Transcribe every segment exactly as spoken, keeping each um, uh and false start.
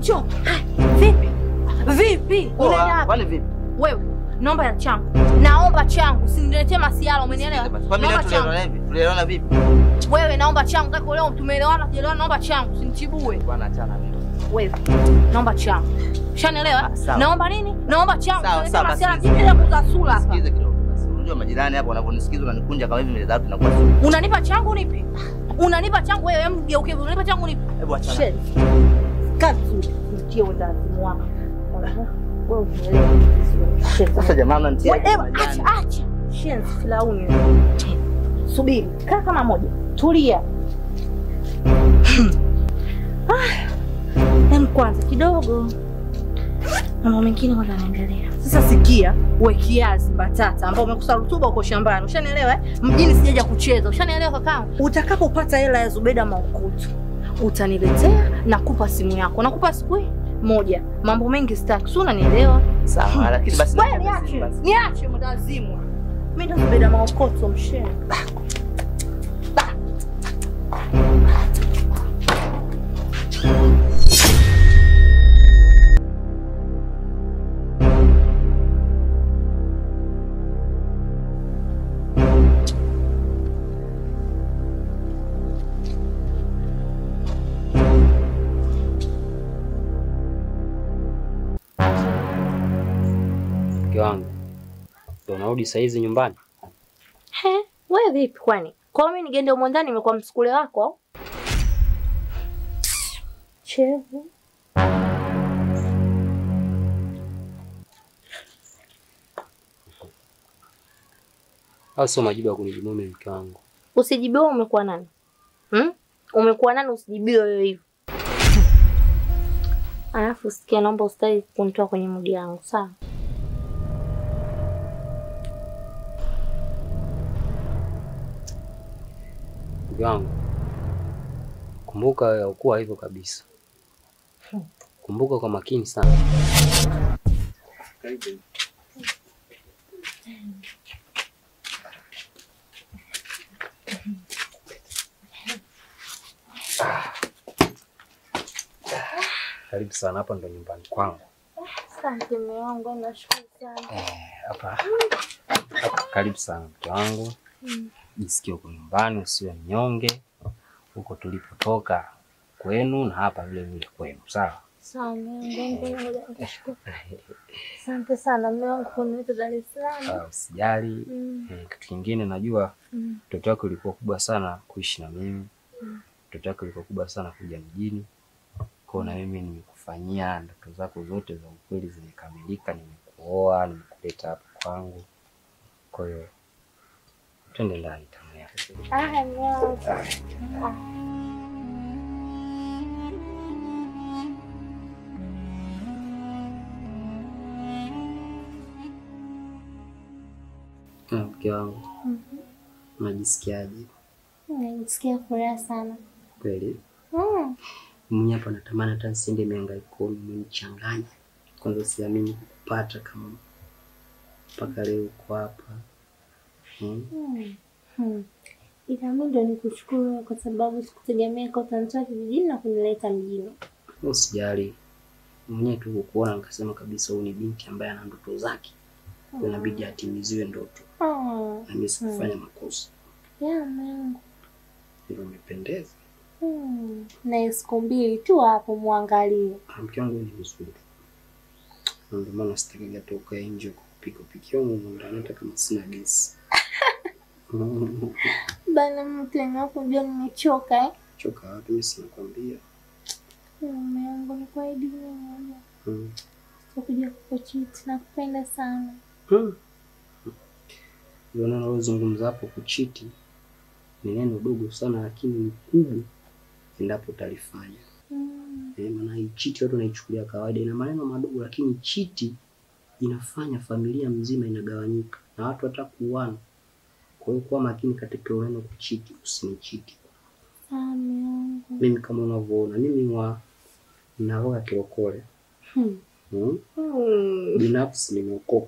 Cho. Vipi? Vipi? Unaenda Kwani vipi? Wewe, naomba ya changu. Naomba changu, usiniletee masiala, umenielewa? Familia tulielewana hivi? Tulielewana vipi? Wewe naomba changu, kaka leo tumeelewana, tuelewana, naomba changu, usinichibue. Bwana achana mimi. Wewe, naomba changu. Ushanielewa? Naomba nini? Naomba changu. Sawa sawa. Masiala jipenda kuzasula hapa. Sikize kidogo basi. Unajua majirani hapo wanaponisikiza unanikunja kama hivi mbele zao tunakuwa sio. Unanipa changu nipi? Unanipa changu wewe, mgeuke, unanipa changu nipi? Hebu achana. Kazi, nitie wendazimu wako. Wewe unaelewa? Sasa jamaa mnanitia. Wewe acha acha. Shenzi filauni. Subiri, kaa kama moja. Tulia. Ah. Hem kwanza kidogo. Mambo mengine wala yanaendelea. Sasa sikia, uwe kiazi batata ambao umekusa rutuba uko shambani. Ushanielewa eh? Mjini sijaja kucheza. Ushanielewa kaka? Utakapopata hela ya Zubeda Maukutu, utaniletea na kupa simu yako. Nakupa siku moja. Mambo mengi sitaki. Si unanielewa? Sawa, lakini basi wewe niache. Niache mdazimu. Mimi ndo Zubeda Maukutu msheni. Wangu. Ndio narudi saa hizi nyumbani. He, wewe vipi kwani? Kwa mimi nigende huko ndani nimekuwa msukule wako au? Chevu. Au sio majibu ya kunijibu mimi mke wangu? Usijibiwe umekuwa nani? Hmm? Umekuwa nani usijibiwe wewe hivi? Alafu sikia, naomba ustadi kunitoa kwenye mudi yangu, sawa? Yangu. Kumbuka wewe ukuwa hivyo kabisa. Kumbuka kwa makini sana. Karibu. Karibu sana, hapa ndo nyumbani kwangu. Asante mume wangu, nashukuru sana. Eh, hapa. Hapa karibu sana mke wangu. Mm. Jisikie uko nyumbani, usiwe mnyonge. Huko tulipotoka kwenu na hapa vile vile kwenu, sawa? Sawa, Mungu nashukuru. Asante sana mume wangu kwa nini Dar es Salaam. Ah, usijali. Mm. Eh, kitu kingine najua mtoto mm. wako ulikuwa kubwa sana kuishi na mimi. Mtoto wako ulikuwa kubwa sana kuja mjini. Kwa na mimi nimekufanyia ndoto zako zote za ukweli zimekamilika, nimekuoa, nimekuleta hapa kwangu. Kwa hiyo twende ndani tamu yako. Ah, no. Mke wangu. Mhm. Unajisikiaje? Najisikia furaha sana. Kweli? Mm. Mimi hapa natamani hata nisiende mihangaiko mnichanganya. Kwanza siamini kupata kama mpaka leo uko hapa. Hmm. Mm. Hmm. Ila mimi ndo nikushukuru kwa sababu sikutegemea kwa utanitoa kijijini na kunileta mjini. Usijali. Mwenyewe tu kukuona nikasema kabisa huyu ni binti ambaye ana ndoto zake. Kwa inabidi atimiziwe ndoto. Oh. Na mimi sikufanya makosa. Ya Mungu. Ndio umependeza. Hmm. Na siku mbili tu hapo muangalie. Mke wangu ni mzuri. Ndio maana sitaki toka nje kupika pikia huko ndani hata kama sina gesi. Bana mtu anakuja nimechoka eh. Choka wapi mimi sinakwambia. Mume wangu ni kwa idini moja. Mm. Sikuja kukuchiti, nakupenda sana. Mm. Ndio nalozungumza hapo kuchiti. Ni neno dogo sana lakini ni kubwa endapo utalifanya. Mm. Eh, maana hii chiti watu wanaichukulia kawaida, ina maneno madogo lakini chiti inafanya familia mzima inagawanyika na watu watakuuana. Kwa hiyo kuwa makini katika neno kuchiti, usinichiti. Amen. Mimi kama unavyoona mimi wa naoga kirokole. Hmm. Hmm? Hmm. Binafsi nimeokoka.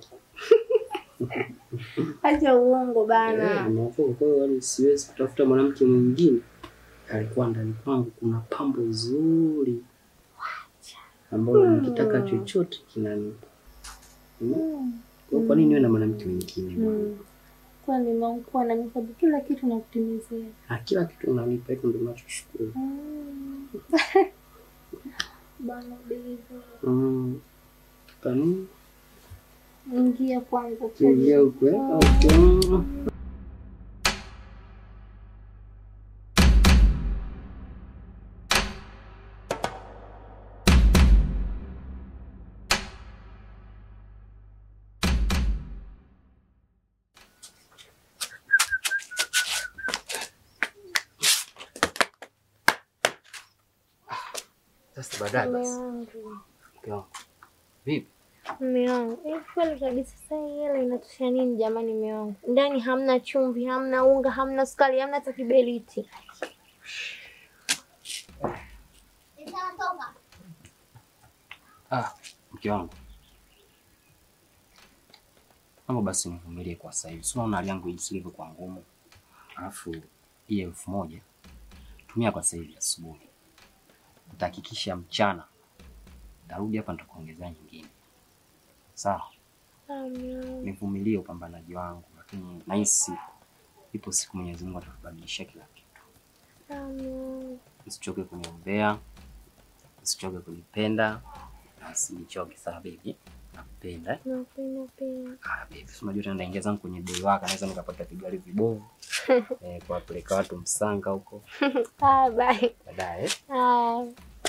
Acha uongo bana. Eh, nimeokoka kwa hiyo siwezi kutafuta mwanamke mwingine. Alikuwa ndani kwangu kuna pambo zuri. ambao nikitaka chochote kinanipa. Mm. Kwa nini wewe na mwanamke mwingine? Mm. Kwa nini unakuwa na mikopo kila kitu na kutimizia? Ah, kila kitu unanipa, hiyo ndio ninachoshukuru. Mm. Bana bibi. Mm. Kanuni? Ingia kwanza. Ingia huko. Okay. Sasa baadaye basi. Kwa vipi? Mume wangu, hivi kweli kabisa sasa hela inatosha nini jamani mume wangu? Ndani hamna chumvi, hamna unga, hamna sukari, hamna hata kiberiti. Ah, mke wangu. Mambo basi nivumilie kwa sasa hivi. Sio, unaona hali yangu jinsi ilivyo kwa ngumu. Alafu hii elfu moja tumia kwa sasa hivi asubuhi. Utahakikisha mchana tarudi hapa nitakuongezea nyingine. Sawa? Amen. Nivumilie upambanaji wangu, lakini nahisi ipo siku Mwenyezi Mungu atakubadilisha kila kitu. Amen. Usichoke kuniombea, usichoke kunipenda, na usinichoke sawa baby. Nakupenda. Napenda pia. Ah baby, unajua tena naingia zangu kwenye bei waka, naweza nikapata vigari vibovu. eh kwa peleka watu Msanga huko. Ah bye. Baadaye. Ah.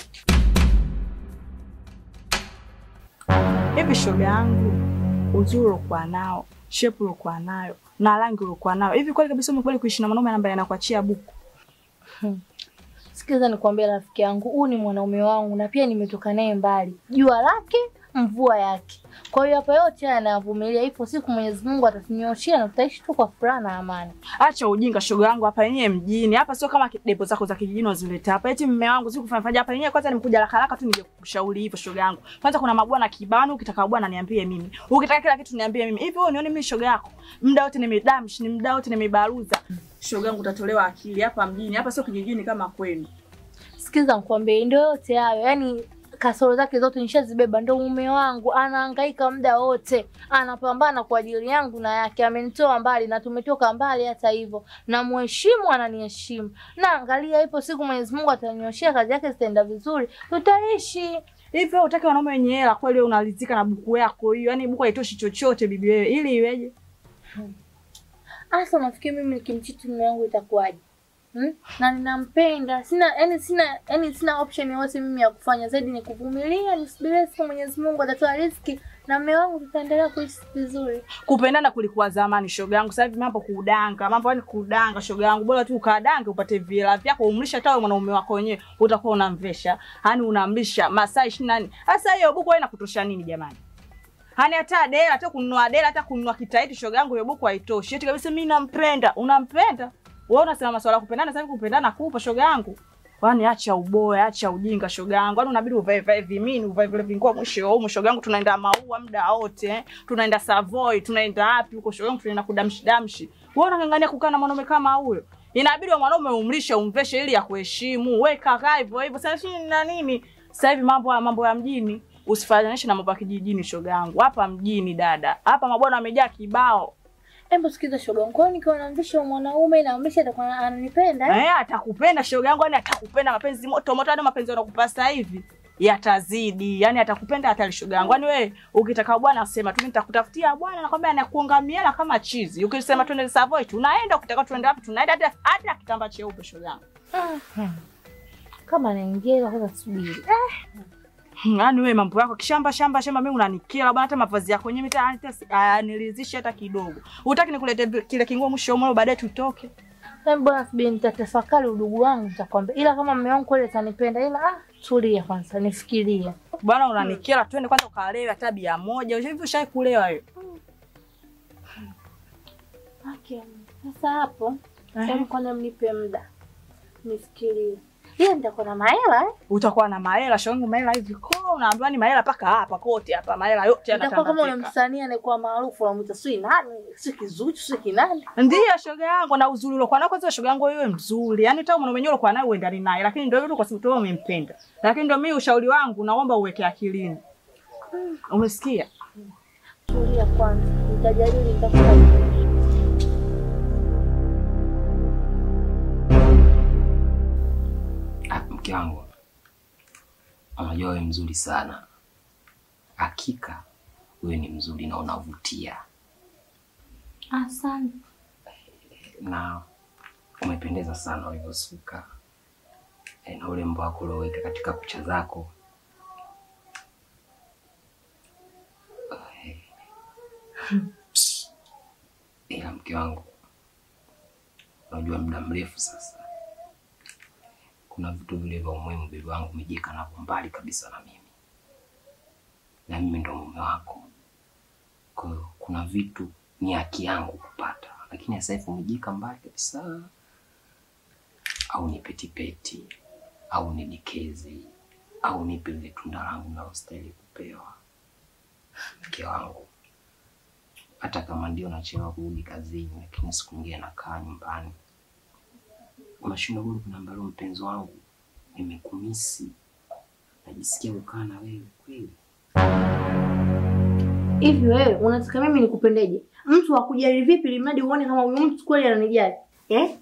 Hivi shoga yangu, uzuri kwa nao, shape kwa nayo, na rangi kwa nayo. Hivi kweli kabisa umekubali kuishi na mwanaume ambaye anakuachia buku? Hmm. Sikiza nikwambie rafiki yangu, huyu ni mwanaume wangu na pia nimetoka naye mbali. Jua lake, mvua yake. Kwa hiyo hapa yote anavumilia, ipo siku Mwenyezi Mungu atatunyoshia na tutaishi tu kwa furaha na amani. Acha ujinga shoga yangu, hapa yenyewe mjini. Hapa sio kama depo zako za kijijini unazileta hapa. Eti mume wangu siku kufanya hapa yenyewe, kwanza nimekuja haraka haraka tu ningekushauri hivyo shoga yangu. Kwanza kuna mabwana kibano, ukitaka bwana niambie mimi. Ukitaka kila kitu niambie mimi. Hivi wewe unione mimi shoga yako. Muda wote nimedamshi, ni muda wote nimebaruza. Shoga yangu utatolewa akili hapa mjini. Hapa sio kijijini kama kwenu. Sikiza nikwambie, ndio yote hayo. Yaani kasoro zake zote nishazibeba. Ndio mume wangu anahangaika muda wote, anapambana kwa ajili yangu na yake. Amenitoa mbali na tumetoka mbali, hata hivyo na muheshimu, ananiheshimu. Na angalia, ipo siku Mwenyezi Mungu atanyoshia, kazi yake zitaenda vizuri, tutaishi. Hivi wewe utaki wanaume wenye hela kweli? Wewe unalizika na buku yako hiyo? Yaani buku haitoshi chochote bibi wewe, ili iweje? Hmm. Asa nafikiri mimi nikimchiti mume wangu itakuwaje? Hmm? Na ninampenda. Sina yani sina yani sina option yoyote mimi ya kufanya zaidi ni kuvumilia, nisubirie siku Mwenyezi Mungu atatoa riziki na mume wangu tutaendelea kuishi vizuri. Kupendana kulikuwa zamani shoga yangu. Sasa hivi mambo kudanga, mambo yani kudanga shoga yangu. Bora tu ukadange upate vila vyako, umlisha hata wewe mwanaume wako wenyewe utakuwa unamvesha. Yaani unamlisha masaa ishirini na nne. Sasa hiyo buku haina kutosha nini jamani? Hani hata dela, hata kununua dela, hata kununua kitaiti shoga yangu, hiyo buku haitoshi. Eti kabisa mimi nampenda. Unampenda? Wewe unasema masuala ya kupendana, sasa hivi kupendana kupa shoga yangu. Yaani acha uboya, acha ujinga shoga yangu. Yaani unabidi uvae vae vimini, uvae vile vinguo mwisho huko shoga yangu. Tunaenda Maua muda wote, eh. Tunaenda Savoy, tunaenda wapi huko shoga yangu, tunaenda kudamshi damshi. Wewe unangangania kukaa na mwanaume kama huyo? Inabidi mwanaume umlishe, umveshe ili akuheshimu. Wewe kakaa hivyo hivyo. Sasa shini na nini? Sasa hivi mambo mambo ya mjini usifananishe na mambo ya kijijini shoga yangu. Hapa mjini dada, hapa mabwana wamejaa kibao. Hebu sikiza shoga yangu, kwani nikiwa namvisha mwanaume na namvisha atakuwa ananipenda? Eh, atakupenda shoga yangu, yani atakupenda mapenzi moto moto, hadi mapenzi yanakupa sasa hivi yatazidi. Yani atakupenda hata shoga yangu. Yani wewe ukitaka bwana sema tu nitakutafutia bwana, nakwambia anakuonga miela kama chizi. Ukisema twende Savoy tunaenda, ukitaka twende wapi tunaenda, hata hata kitamba cheupe shoga yangu. Hmm. Kama naingia kwanza subiri. Eh. Yaani wewe mambo yako kishamba shamba shamba, mimi unanikera bwana, hata mavazi yako yenyewe hata nilizishe hata kidogo. Hutaki nikulete kile kinguo mwisho mmoja baadaye tutoke. Mimi bwana subiri nitatafakari udugu wangu nitakwambia. Ila kama mume wangu kweli atanipenda, ila ah tulia kwanza nifikirie. Bwana unanikera, twende kwanza ukalewa tabia moja. Hivi ushai kulewa wewe? Okay. Sasa hapo, hebu kwanza mnipe muda. Nifikirie. Yeye nitakuwa na mahela eh? Utakuwa na mahela, shongo mahela hivi ko unaambiwa ni mahela paka hapa kote hapa, mahela yote yanatandika. Kama una msanii anakuwa maarufu unamuita sui nani, si Kizuchu, si kinani. Ndio shoga yangu, na uzuri uliokuwa nao kwanza shoga yangu wewe mzuri. Yaani hata mwanaume mwenyewe ulikuwa naye uendani naye, lakini ndio hivyo kwa sababu wewe umempenda. Lakini ndio mimi ushauri wangu naomba uweke akilini. Hmm. Umesikia? Tulia kwanza. Nitajadili nitakupa. Mke wangu, unajua wewe mzuri sana. Hakika wewe ni mzuri na unavutia. Asante. Na umependeza sana ulivyosuka. E, na ule mbwa wako ulioweka katika kucha zako. Ila mke wangu, unajua muda mrefu sasa kuna vitu vile vya umuhimu bibi wangu umejika na mbali kabisa na mimi. Na mimi ndo mume wako. Kwa hiyo kuna vitu ni haki yangu kupata. Lakini sasa hivi umejika mbali kabisa. Au ni petipeti, au ni nikezi, au ni pile tunda langu na ustahili kupewa. Mke wangu, hata kama ndio nachelewa kurudi kazini, lakini siku nyingine nakaa nyumbani. Unashinda bado kuniambia mpenzi wangu, nimekumisi. Najisikia kukaa na wewe kweli. Hivi wewe unataka mimi nikupendeje? Mtu akujali vipi ili mradi uone kama huyu mtu kweli ananijali? Eh?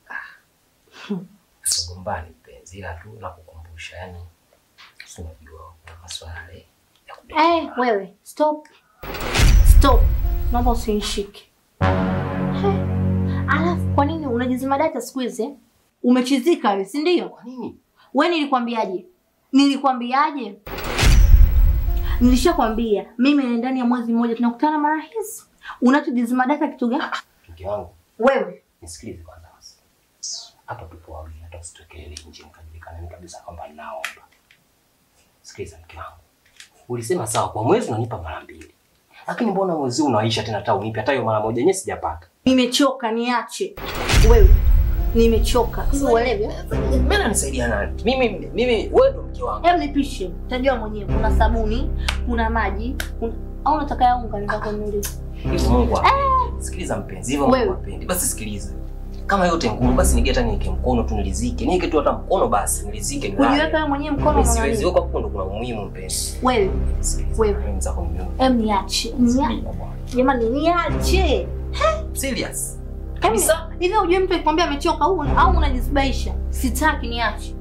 Usigombane mpenzi, ila tu nakukumbusha, yani unajua kuna maswala ya kudai. Eh, wewe stop. Stop. Naomba usinishike. Hey. Alafu kwa nini unajizima data siku hizi? Umechizika wewe, si ndio? Kwa nini? Wewe nilikwambiaje? Nilikwambiaje? Nilishakwambia mimi na ndani ya mwezi mmoja tunakutana mara hizi. Unachojizima data kitu gani? Mke wangu, wewe nisikilize kwanza basi. Hapa tupo wawili, hata usitokelee nje mkajulikana mimi kabisa kwamba ninaomba. Sikiliza mke wangu. Ulisema sawa kwa mwezi unanipa mara mbili. Lakini mbona mwezi unaisha tena hata unipe hata hiyo mara moja yenyewe sijapata. Nimechoka, niache. Wewe nimechoka. Sio uelewe. Mimi nanisaidia nani? Mimi mimi wewe ndo mke wangu. Hebu nipishe. Utajua mwenyewe kuna sabuni, kuna maji, kuna au unataka ya unga nenda kununulia. Hivyo Mungu. Eh. Sikiliza mpenzi, hivyo Mungu apendi. Basi sikiliza. Kama yote ngumu basi nigeta niweke mkono tu nilizike. Niweke tu hata mkono basi nilizike ni. Ujiweka wewe mwenyewe mkono na siwezi weka hapo ndo kuna umuhimu mpenzi. Wewe. Wewe mpenzi wako mimi. Hebu niache. Niache. Jamani niache. Serious. Kabisa. Hivi ujue mtu akikwambia amechoka au au unajisibaisha? Sitaki niache.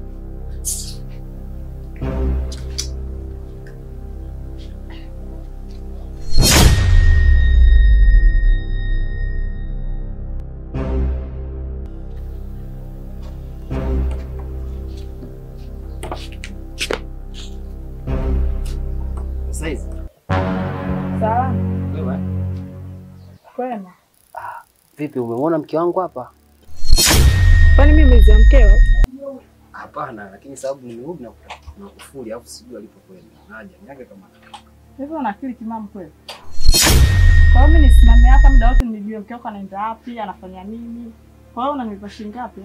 Saizi. Sawa. Wewe. Kwema. Ah, vipi umemwona mke wangu hapa? Kwani mimi mzee mkeo? Hapana, lakini sababu nimerudi na na kufuli alafu sijui alipokwenda. Naja, niage kama. Hivyo una akili timamu kweli? Kwa hiyo mimi nisimame hapa muda wote nijue mkeo anaenda wapi, anafanya nini? Kwa hiyo unanipa shilingi ngapi?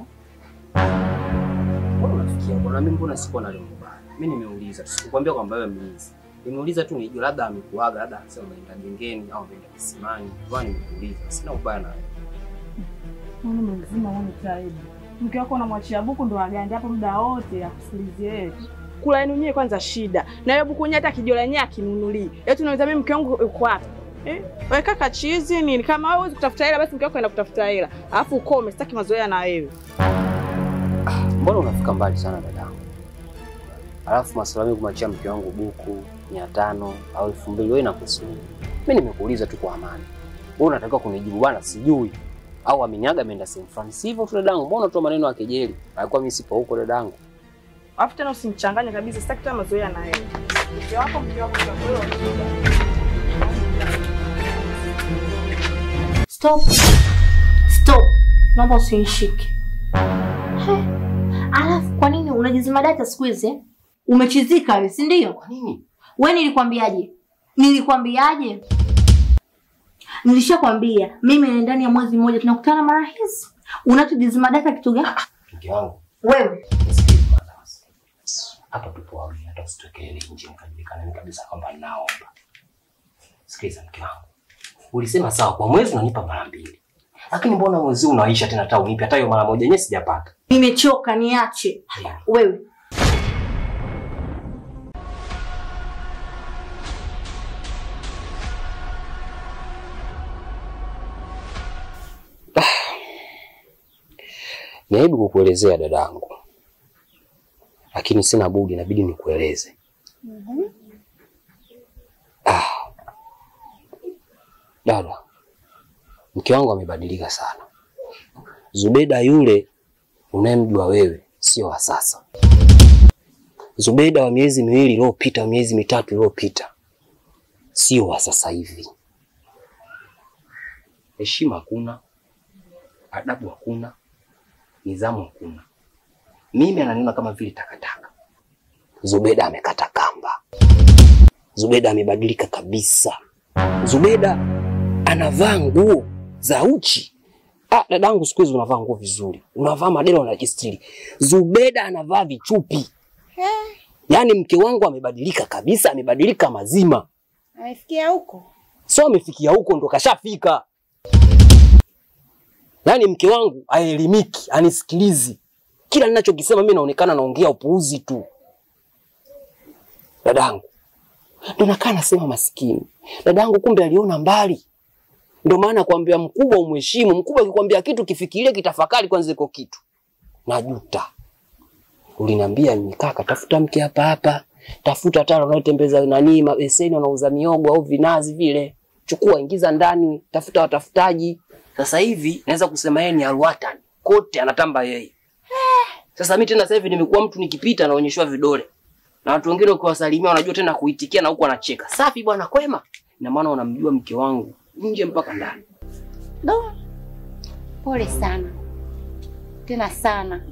Mbona unafikia? Mbona mimi mbona siko na lengo baya? Mimi nimeuliza, sikukwambia kwamba wewe mlinzi. Nimeuliza tu nijue labda amekuaga, labda anasema ameenda gengeni au ameenda kisimani. Bwana nimeuliza, sina ubaya na wewe. Mimi mzima wangu taibu. Mke wako unamwachia buku ndo agande hapo muda wote akusikilizie wewe. Kula yenu nyewe kwanza shida. Na hiyo buku hata kijola yenyewe akinunulii. Eti unaweza mimi mke wangu yuko hapa. Eh? Wewe kaka chizi nini? Kama wewe huwezi kutafuta hela basi mke wako anaenda kutafuta hela. Alafu ukome, sitaki mazoea na wewe. Ah, mbona unafika mbali sana dadangu? Alafu maswala mimi kumachia mke wangu buku mia tano au elfu mbili wewe nakuhusu. Mimi nimekuuliza tu kwa amani. Wewe unataka kunijibu bwana sijui. Au ameniaga ameenda San Francisco tu dadangu. Mbona unatoa maneno ya kejeli? Alikuwa mimi sipo huko dadangu. Alafu tena usimchanganye kabisa, sitaki tena mazoea na wewe. Mke wako mke wako kwa wewe. Stop. Stop. Naomba usinishike. He. Alafu kwa nini unajizima data siku hizi? Umechizika wewe, si ndio? Kwa nini? Wewe nilikwambiaje? Nilikwambiaje? Nilishakwambia mimi na ndani ya mwezi mmoja tunakutana mara hizi. Unachojizima data kitu gani? Mke wangu. Wewe. Nisikilize kwanza. Hapa tupo wawili, hata sitokee nje nikajulikana kabisa kwamba ninaomba. Sikiliza mke wangu. Ulisema sawa kwa mwezi unanipa mara mbili. Lakini mbona mwezi unaisha tena hata unipe hata hiyo mara moja yenyewe sijapata. Nimechoka, niache. Wewe. Naibu kukuelezea dadangu. Lakini sina budi inabidi nikueleze. Mhm. Ah. Dada. Mke wangu amebadilika sana. Zubeda yule unayemjua wewe sio wa sasa. Zubeda wa miezi miwili iliyopita, miezi mitatu iliyopita sio wa sasa hivi. Heshima hakuna, adabu hakuna, nidhamu hakuna. Mimi ananiona kama vile takataka. Zubeda amekata kamba. Zubeda amebadilika kabisa. Zubeda anavaa nguo za uchi. Ah, dadangu siku hizi unavaa nguo vizuri. Unavaa madela unajistiri. Zubeda anavaa vichupi. Eh. Yaani mke wangu amebadilika kabisa, amebadilika mazima. Amefikia huko? Sio amefikia huko ndo kashafika. Yaani mke wangu haelimiki, anisikilizi. Kila ninachokisema mimi naonekana naongea upuuzi tu. Dadangu. Ndo nakaa nasema maskini. Dadangu kumbe aliona mbali. Ndio maana kuambia mkubwa umheshimu, mkubwa akikwambia kitu kifikirie kitafakari kwanza iko kitu. Najuta. Uliniambia nikaka tafuta mke hapa hapa, tafuta tano unaotembeza nani mabeseni wanauza miogo au vinazi vile. Chukua ingiza ndani, tafuta watafutaji. Sasa hivi naweza kusema yeye ni alwatan. Kote anatamba yeye. Sasa mimi tena sasa hivi nimekuwa mtu nikipita naonyeshwa vidole. Na watu wengine ukiwasalimia wanajua tena kuitikia na huko anacheka. Safi bwana kwema. Ina maana unamjua mke wangu nje mpaka ndani. Do. Pole sana. Tena sana.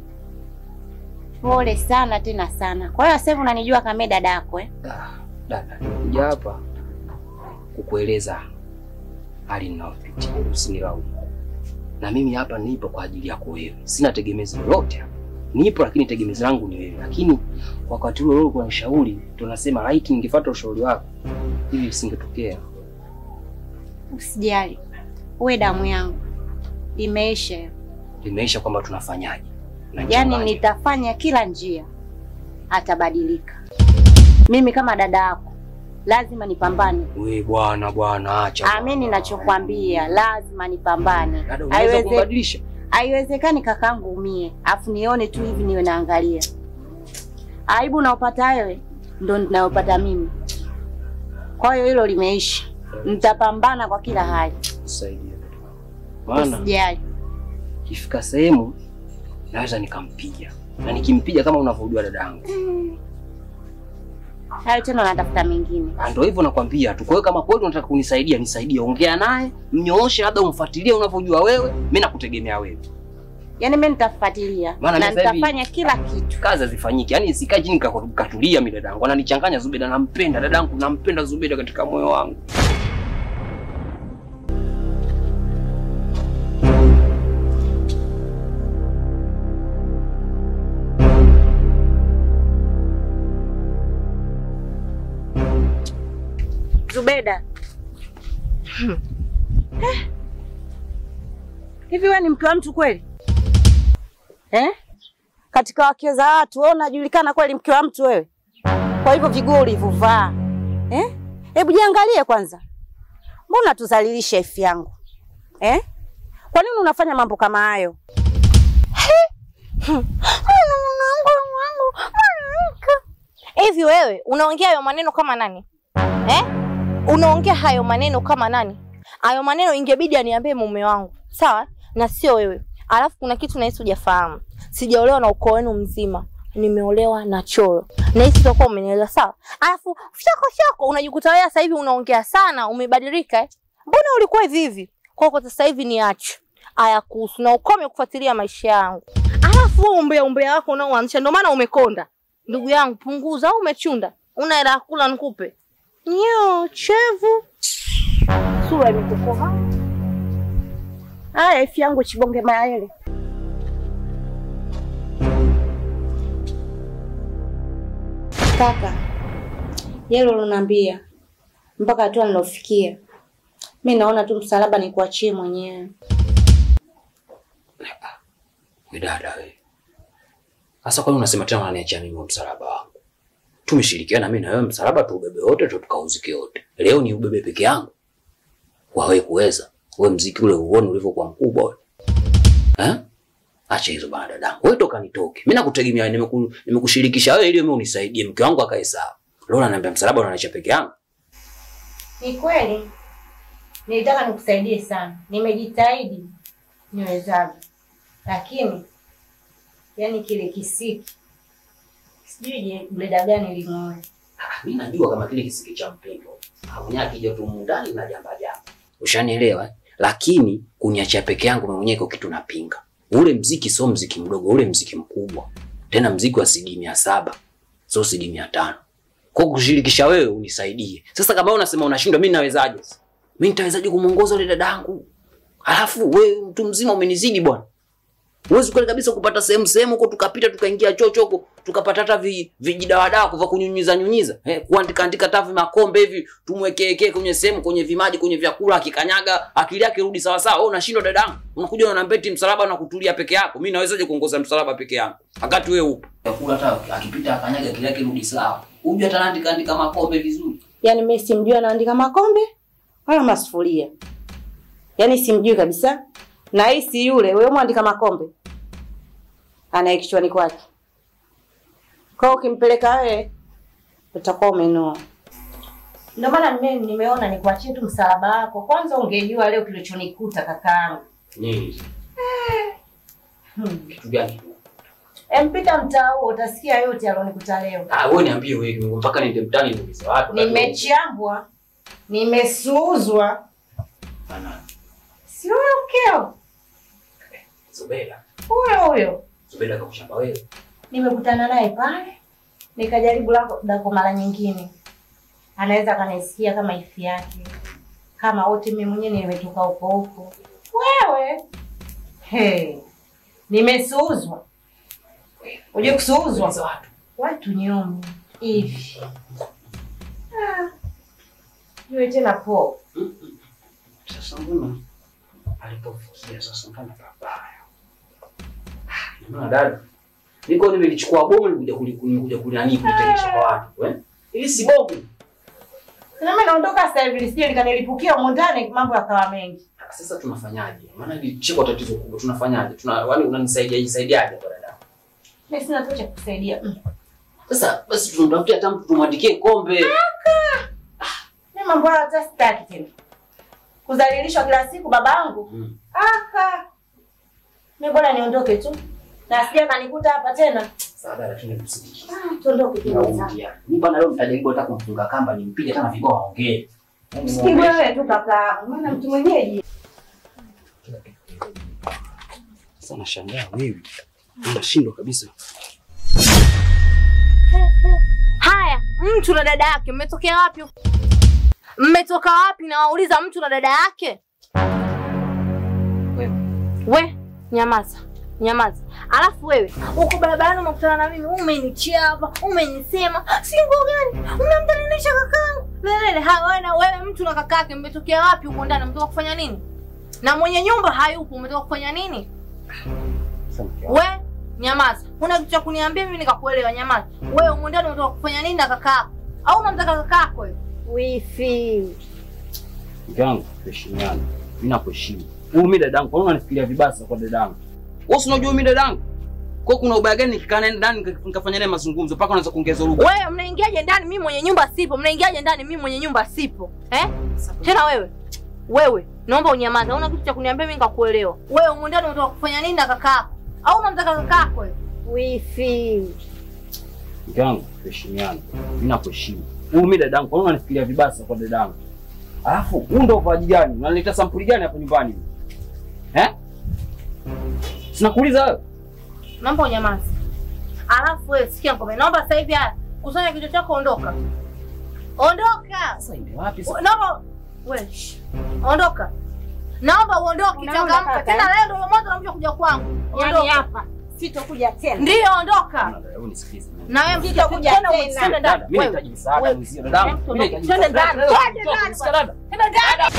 Pole sana tena sana. Kwa hiyo sasa unanijua kama dada yako eh? Ah, dada. Nija hapa kukueleza hali ninayopitia. Usinilaumu. Na mimi hapa nipo kwa ajili yako wewe. Sina tegemezi lolote hapa. Nipo lakini tegemezi langu ni wewe. Lakini wakati ule ule kwa ushauri tunasema right ningefuata ushauri wako. Hivi visingetokea. Usijali. Wewe damu yangu. Imeisha. Imeisha kwamba tunafanyaje? Yaani nitafanya kila njia atabadilika. Mimi kama dada yako lazima nipambane. Wewe bwana bwana acha. Amini ninachokwambia, lazima nipambane. Haiwezi kubadilisha. Haiwezekani kakangu umie, afu nione tu hivi niwe naangalia. Aibu unaopata wewe ndo ninayopata mimi. Kwa hiyo hilo limeisha. Nitapambana kwa kila hali. Saidia. Maana usijali. Kifika sehemu naweza nikampiga. Na nikimpiga kama unavyojua dadangu. Mm. Hayo tena natafuta mengine. Ndio hivyo nakwambia tu. Kwa hiyo kama kweli unataka kunisaidia, nisaidie. Ongea naye, mnyooshe labda umfuatilie unavyojua wewe, mimi nakutegemea wewe. Yaani mimi nitafuatilia na nitafanya kila kitu. Kazi zifanyike. Yaani sikae chini nikakatulia mimi dadangu. Ananichanganya Zubeda, nampenda dadangu, nampenda Zubeda katika moyo wangu. Zubeda. Hmm. Eh. Hivi wewe ni mke wa mtu kweli? Eh? Katika wake za watu wewe unajulikana kweli mke wa mtu wewe? Kwa hivyo viguo ulivovaa. Eh? Hebu jiangalie kwanza. Mbona tuzalilisha ifi yangu? Eh? Kwa nini unafanya mambo kama hayo? Hivi wewe unaongea hayo maneno kama nani? Eh? Unaongea hayo maneno kama nani? Hayo maneno ingebidi aniambie mume wangu. Sawa? Na sio wewe. Alafu kuna kitu na hisi hujafahamu. Sijaolewa na ukoo wenu mzima. Nimeolewa na choro. Na hisi utakuwa umenielewa sawa? Alafu shako shako unajikuta wewe sasa hivi unaongea sana, umebadilika eh? Mbona ulikuwa hivi hivi? Kwa hiyo sasa hivi niache. Aya kuhusu na ukome kufuatilia maisha yangu. Alafu umbea umbea wako unaoanzisha ndio maana umekonda. Ndugu yangu punguza au umechunda. Una hela kula nikupe. Nyo, chevu. Sura imekukoha. Haya ifi yangu chibonge maele. Kaka, yale uloniambia mpaka hatua nilofikia, mimi naona tu msalaba ni kuachie mwenyewe. Dada wewe. Sasa kwa nini unasema tena unaniachia mimi msalaba wangu? Tumeshirikiana mimi na wewe, msalaba tu ubebe wote tu tukauzike wote. Leo ni ubebe peke yangu. Kwa wewe kuweza, wewe mziki ule uone ulivyokuwa mkubwa wewe. Eh? Acha hizo bana dadangu. Wewe toka nitoke. Mimi nakutegemea, nimeku, nimekushirikisha wewe ili wewe unisaidie, mke wangu akae sawa. Leo unaniambia msalaba unaniachia peke yangu. Ni kweli. Nilitaka nikusaidie sana. Nimejitahidi niwezavyo. Lakini yani kile kisiki sijui je bleda gani ling'oe. Ah, mimi najua kama kile kisiki cha mpendo. Hamunya kija tu mundani na jamba jamba. Ushanielewa? Lakini kuniachia peke yangu mimi mwenyewe iko kitu napinga. Ule mziki sio mziki mdogo, ule mziki mkubwa. Tena mziki wa C D mia saba, sio C D mia tano. Kwa kushirikisha wewe unisaidie. Sasa kama unasema unashindwa, mimi nawezaje? Mimi nitawezaje kumuongoza yule dadangu? Alafu wewe mtu mzima umenizidi bwana. Uwezi kweli kabisa kupata sehemu sehemu huko tukapita tukaingia chochoko tukapata hata vi, vijidawadaa kwa kunyunyiza nyunyiza. Eh, kuandika andika tavi makombe hivi tumwekeke kwenye sehemu kwenye vimaji kwenye vyakula akikanyaga akili yake rudi sawa sawa. Wewe unashindwa dadangu. Unakuja unaniambia eti msalaba na kutulia peke yako. Mimi nawezaje kuongoza msalaba peke yangu? Wakati wewe upo. Vyakula hata akipita akanyaga akili yake rudi sawa. Unajua hata andika andika makombe vizuri. Yaani mimi simjui anaandika makombe wala masufuria. Yaani simjui kabisa. Na hii si yule, wewe muandika makombe. Ana kichwani kwake. Kwa ukimpeleka wewe utakuwa umenoa. Ndio maana mimi nimeona nikuachie tu msalaba wako. Kwanza ungejua leo kilichonikuta kakaangu. Nini? Eh. Hmm. Kitu gani? Empita mtaa huo utasikia yote alionikuta leo. Ah, wewe niambie wewe mpaka niende mtaani niulize watu. Nimechambwa. Nimesuuzwa. Bana. Sio mkeo. Zubeda. Huyo huyo. Zubeda kakushamba wewe. Nimekutana naye pale. Nikajaribu lako dako mara nyingine. Anaweza kanisikia kama ifi yake. Kama wote mimi mwenyewe nimetoka huko huko. Wewe. Hey. Nimesuuzwa. Uje kusuuzwa watu. Watu nyomi hivi. Ah. Yeye tena po. Sasa mbona alipofikia sasa mbona babaya? Mbona dada? Niko nimelichukua bomu nikuja kulikuja kuliani kulitegesha kwa watu, eh? Ili si bomu. Na mimi naondoka sasa hivi sije nikanilipukia huko ndani mambo yakawa mengi. Sasa tunafanyaje? Maana nilichukua tatizo kubwa. Tunafanyaje? Tuna wale unanisaidia jisaidiaje kwa dada? Mimi sina tocha kusaidia. Mm. Sasa basi tunamtafutia hata mtu tumwandikie kombe. Aka. Ni mambo hata sitaki tena. Kudhalilishwa kila siku babangu. Mm. Aka. Mimi bora niondoke tu. Na sija kanikuta hapa tena. Sasa dada tunamsiki. Ah, tuondoke tu. Mimi bwana leo nitajaribu hata kumfunga kamba nimpige tena vibao aongee. Msikii wewe tu kaka. Maana mtu mwenyeji. Sasa nashangaa wewe. Unashindwa kabisa. Haya, mtu na dada yake mmetokea wapi? Mmetoka wapi na wauliza mtu na dada yake? Wewe. We, nyamaza. Nyamaza. Alafu wewe, uko barabarani umekutana na mimi, umenichapa, umenisema, singo gani? Unamdhalilisha kakaangu. Lelele, hawana wewe mtu na kakake mmetokea wapi huko ndani? Mmetoka kufanya nini? Na mwenye nyumba hayupo, mmetoka kufanya nini? We, nyamaza. Una kitu cha kuniambia mimi nikakuelewa, nyamaza. Wewe huko ndani umetoka kufanya nini na kakako? Au unamtaka kakako wewe? Wifi. Mkangu, heshimiana. Mimi nakuheshimu. Huyu mimi dadangu, kwa nini unanifikiria vibaya kwa dadangu? Wewe unajua mimi dadangu? Kwa kuna ubaya gani nikikaa naye ndani nikafanya naye mazungumzo mpaka unaanza kuongeza lugha? Wewe mnaingiaje ndani mimi mwenye nyumba sipo? Mnaingiaje ndani mimi mwenye nyumba sipo? Eh? Tena wewe. Wewe, naomba unyamaze. Una kitu cha kuniambia mimi nikakuelewa. Wewe huko ndani unataka kufanya nini na kakako? Au unamtaka kakako wewe? Wifi. Mkangu, heshimiana. Mimi nakuheshimu. Huyu mimi dadangu, kwa nini unanifikiria vibaya kwa dadangu? Alafu, huu ndio vaji gani? Unaleta sampuli gani hapo nyumbani? Eh? Sinakuuliza wewe. Naomba unyamaze. Alafu wewe sikia ngome. Naomba sasa hivi haya kusanya kichwa chako ondoka. Ondoka. Sasa ende wapi sasa? Naomba wewe. Ondoka. Naomba uondoke changamka. Tena leo ndio mwanzo unakuja kuja kwangu. Yaani hapa sitokuja tena. Ndio, ondoka. Hebu nisikilize. Na wewe Sitokuja tena tena. usitende ndani. Mimi nahitaji msaada mzio dadangu. Mimi nahitaji Twende ndani. Twende ndani. msaada. Twende ndani.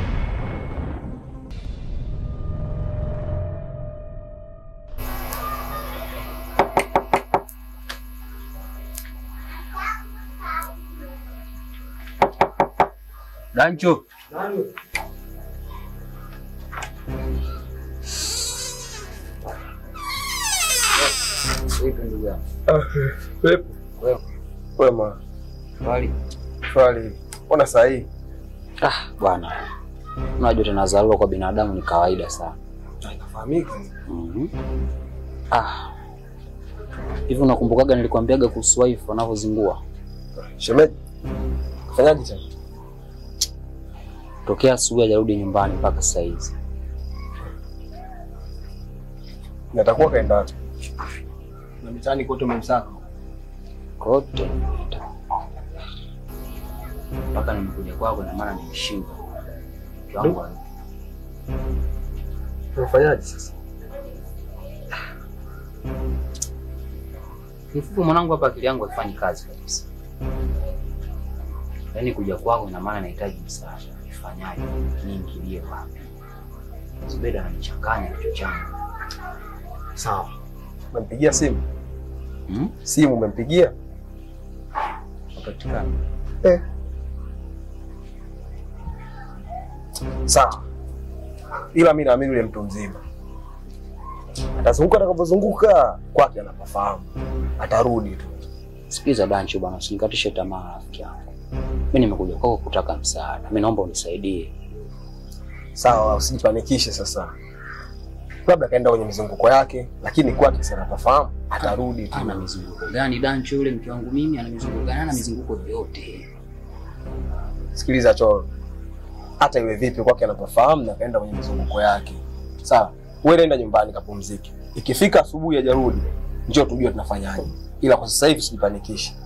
Dancho. Vipi ndugu yangu? Vipi? Wewe Wema. wali. Swali. Ona saa hii. Ah, bwana. Unajua tena zalua kwa binadamu ni kawaida sana. Inafahamika. Mhm. Ah. Hivi unakumbukaga nilikwambiaga kuhusu wife wanavyozingua? Shemeji. Kufanyaje tena? Tokea asubuhi hajarudi nyumbani mpaka sasa hizi. Natakuwa kaenda wapi? Na mitaani kote umemsaka. Kote. Mpaka nimekuja kwako na maana nimeshindwa. Kiwango. Unafanyaje sasa? Kifupi mwanangu, hapa akili yangu haifanyi kazi kabisa. Yaani kuja kwako na maana nahitaji msaada. Nifanyaje? Niingilie wapi? Zubeda ananichanganya kichwa changu. Sawa. Umempigia simu? Hmm? Simu umempigia? Upatikana. Eh. Sawa. Ila mimi naamini yule mtu mzima atazunguka, atakapozunguka kwake anapafahamu, atarudi tu. Sikiza Dancho bwana, usinikatishe tamaa rafiki yangu. Mimi nimekuja kwako kutaka msaada. Mimi naomba unisaidie. Sawa, usijipanikishe sasa. Labda kaenda kwenye mizunguko yake, lakini kwake sana anapafahamu, atarudi tu. Ana mizunguko gani Dancho yule mke wangu mimi? Ana mizunguko gani? Ana mizunguko yote. Sikiliza Cholo. Hata iwe vipi kwake anapafahamu na kaenda kwenye mizunguko yake. Sawa? Wewe nenda nyumbani kapumzike. Ikifika asubuhi hajarudi, njoo tujue tunafanyaje. Ila kwa sasa hivi usijipanikishe.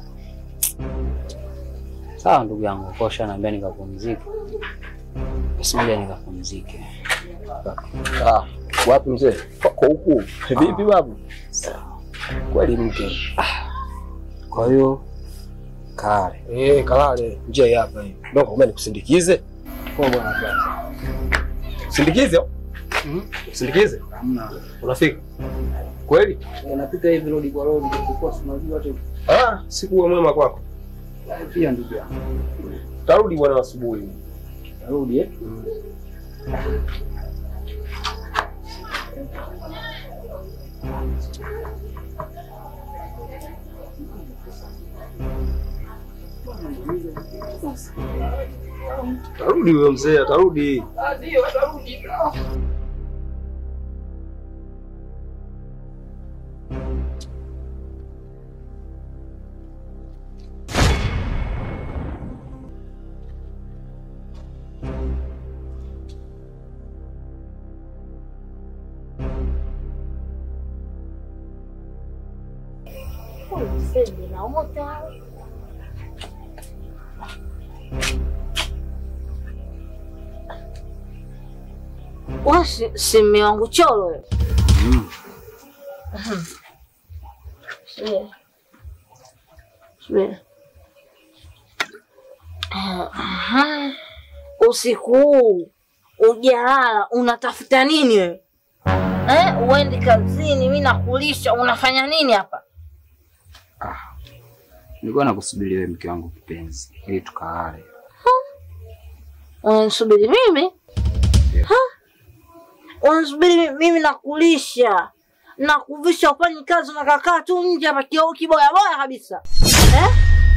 Sawa ndugu yangu, kosha naambia nikapumzike. Usimwambie nikapumzike. Ah, wapi mzee? Kwa huku. Vipi babu? Sawa. Kweli mke. Kwa hiyo kale. Eh, kalale. Njia hapa hii. Ndio kwa mimi nikusindikize. Kwa bwana bwana. Sindikize? Mhm. Sindikize? Hamna. Unafika? Kweli? Unapita hivi rodi kwa rodi kwa sababu unajua tu. Ah, siku mwema kwako. Pia ndugu yangu. Tarudi bwana asubuhi. Tarudi eh? Tarudi wewe mzee, atarudi. Ndio, atarudi. Sende na umota. Wasi simi wangu Cholo wewe. Mm. Sio. Sio. Aha. Usiku huu ujalala unatafuta nini wewe? Eh, uende kazini, mimi nakulisha, unafanya nini hapa? Ah. Nilikuwa nakusubiri wewe mke wangu kipenzi ili tukaale. Unanisubiri mimi? Yeah. Ha? Unanisubiri mimi nakulisha. Nakuvisha ufanye kazi na kakaa tu nje hapa kioo kiboya boya kabisa. Eh?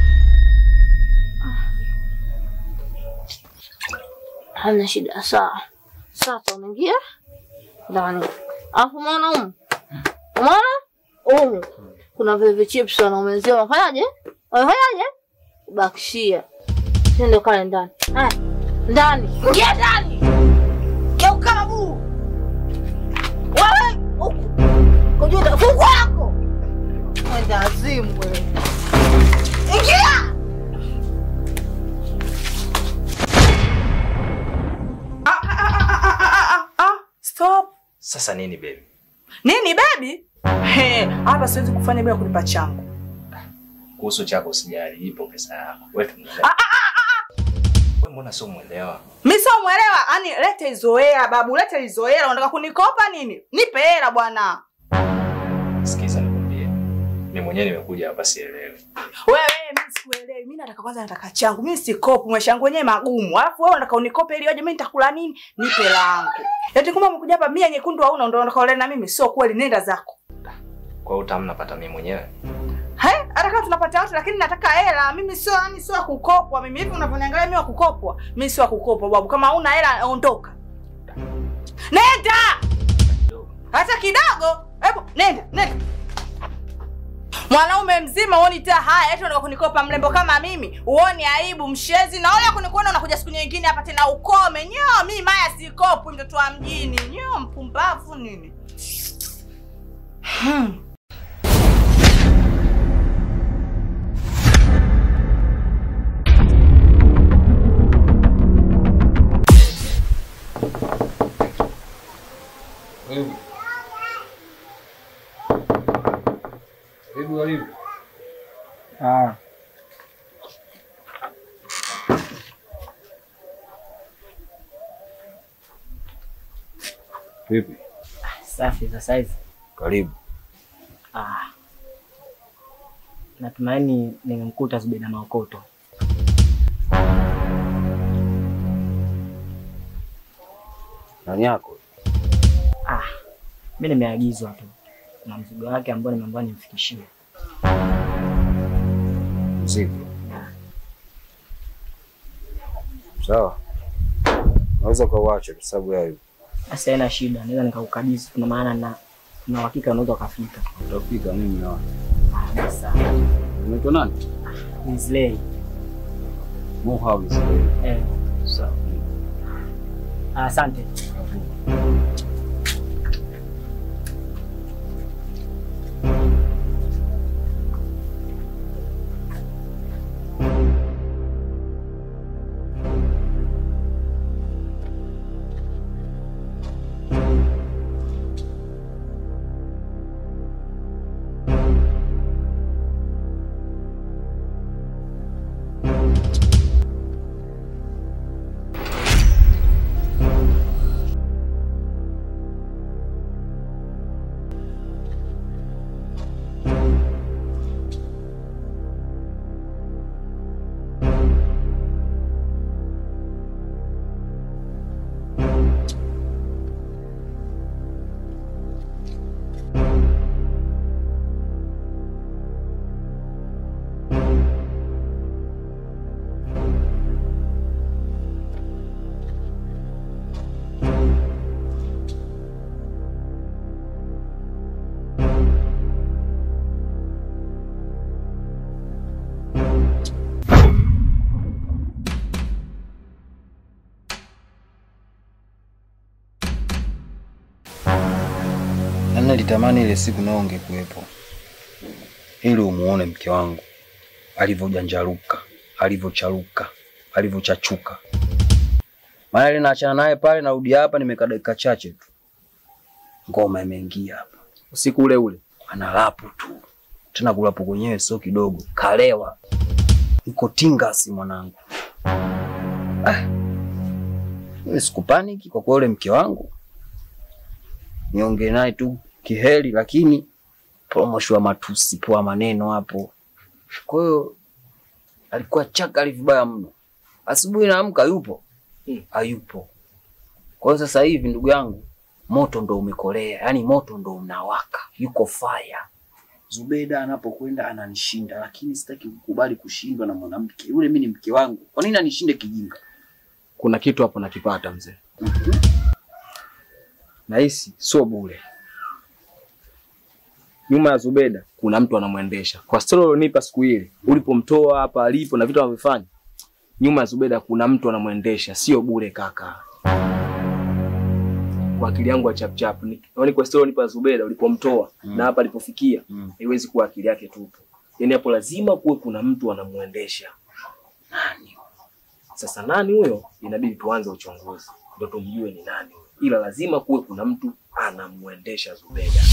Hana shida sawa. Sasa unaingia ndani. Alafu umeona huko? Umeona? Huko. Kuna vile chips wanaomezea unafanyaje? Unafanyaje? Bakishia. Twende kale ndani. Haya. Ndani. Ingia ndani. Geuka babu. Wewe huko. Kujuta fungu yako. Mwenda azimu wewe. Ingia. Stop. Sasa nini baby? Nini baby? He, hapa siwezi kufanya bila kulipa changu. Kuhusu chako usijali, ipo pesa yako. Wewe tunaelewa. Ah ah ah. Wewe mbona sio muelewa? Mimi sio muelewa. Yaani lete hizo hela babu, lete hizo hela. Unataka kunikopa nini? Nipe hela bwana. Sikiza nikwambie. Mimi mwenyewe nimekuja hapa sielewi. Wewe mimi sikuelewi. Mimi nataka kwanza nataka changu. Mimi sikopi, maisha yangu yenyewe magumu. Alafu wewe unataka unikope ili waje mimi nitakula nini? Nipe langu. Eti kama umekuja hapa mia nyekundu hauna ndio unataka ule na mimi sio kweli, nenda zako. Kwa hiyo utamu napata mimi mwenyewe. He? Hata kama tunapata watu lakini nataka hela. Mimi sio yani sio kukopwa. Mimi hivi unavyoniangalia mimi wa kukopwa. Mimi sio kukopwa babu. Kama huna hela ondoka. Nenda! Hata kidogo. Hebu nenda, nenda. Mwanaume mzima uoni taa haya, eti unataka kunikopa mrembo kama mimi? Uoni aibu mshezi na wale kunikuona unakuja siku nyingine hapa tena ukome. Nyoo, mimi Maya sikopwi mtoto wa mjini. Nyoo, mpumbavu nini? Hmm. Karibu. Karibu karibu. Ah. Vipi? Safi za size. Karibu. Ah. Natumaini nimemkuta Zubeda Maokoto. Nani yako? Ah. Mimi nimeagizwa tu. Na mzigo wake ambao nimeambiwa nimfikishie. Mzigo. Sawa. Naweza kuacha kwa sababu ya hiyo. Sasa haina shida, naweza nikakukabidhi kuna maana na na uhakika unaweza kufika. Utafika mimi na. Ah, sawa. Unaitwa nani? Wesley. Moha Wesley. Eh, sawa. Asante. Nilitamani ile siku nao ungekuepo. Ili umuone mke wangu alivyojanjaruka, alivyocharuka, alivyochachuka. Maana ile naachana naye pale narudi hapa nimekaa dakika chache tu. Ngoma imeingia hapa. Usiku ule ule Analapu tu. Tena kulapu kwenyewe sio kidogo. Kalewa. Niko tingasi mwanangu. Ah. Mimi sikupaniki kwa kwa yule mke wangu. Niongee naye tu kiheri lakini promoshwa matusi poa maneno hapo. Kwa hiyo alikuwa chaka vibaya mno. Asubuhi naamka yupo? Hmm. Hayupo. Kwa hiyo sasa hivi ndugu yangu moto ndo umekolea, yani moto ndo unawaka. Yuko fire. Zubeda anapokwenda ananishinda lakini sitaki kukubali kushindwa na mwanamke. Yule mimi ni mke wangu. Kwa nini anishinde kijinga? Kuna kitu hapo nakipata mzee. Mhm. Nahisi sio bure. Nyuma ya Zubeda kuna mtu anamuendesha. Kwa story ulionipa siku ile, ulipomtoa hapa alipo na vitu anavyofanya. Nyuma ya Zubeda kuna mtu anamuendesha, sio bure kaka. Kwa akili yangu ya chap chap, yaani kwa story ulionipa Zubeda ulipomtoa mm. na hapa alipofikia, mm. haiwezi kuwa akili yake tupu. Yaani hapo lazima kuwe kuna mtu anamuendesha. Nani? Sasa nani huyo? Inabidi tuanze uchunguzi. Ndio tumjue ni nani. ila lazima kuwe kuna mtu anamuendesha Zubeda.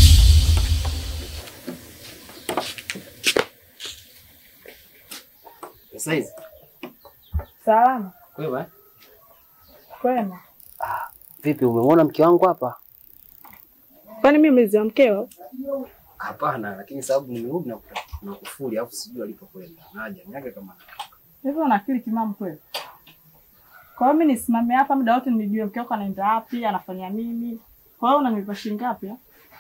Sasa hizi. Salama. Kwema? Kwema. Ah, vipi umemwona mke wangu hapa? Kwani mimi mlezi wa mkeo? Hapana, lakini sababu nimerudi na na kufuli alafu sijui alipokwenda. Naja miaka kama Hivyo una akili timamu kweli? Kwa hiyo mimi nisimame hapa muda wote nijue mkeo anaenda wapi, anafanya nini? Kwa hiyo unanipa shilingi ngapi?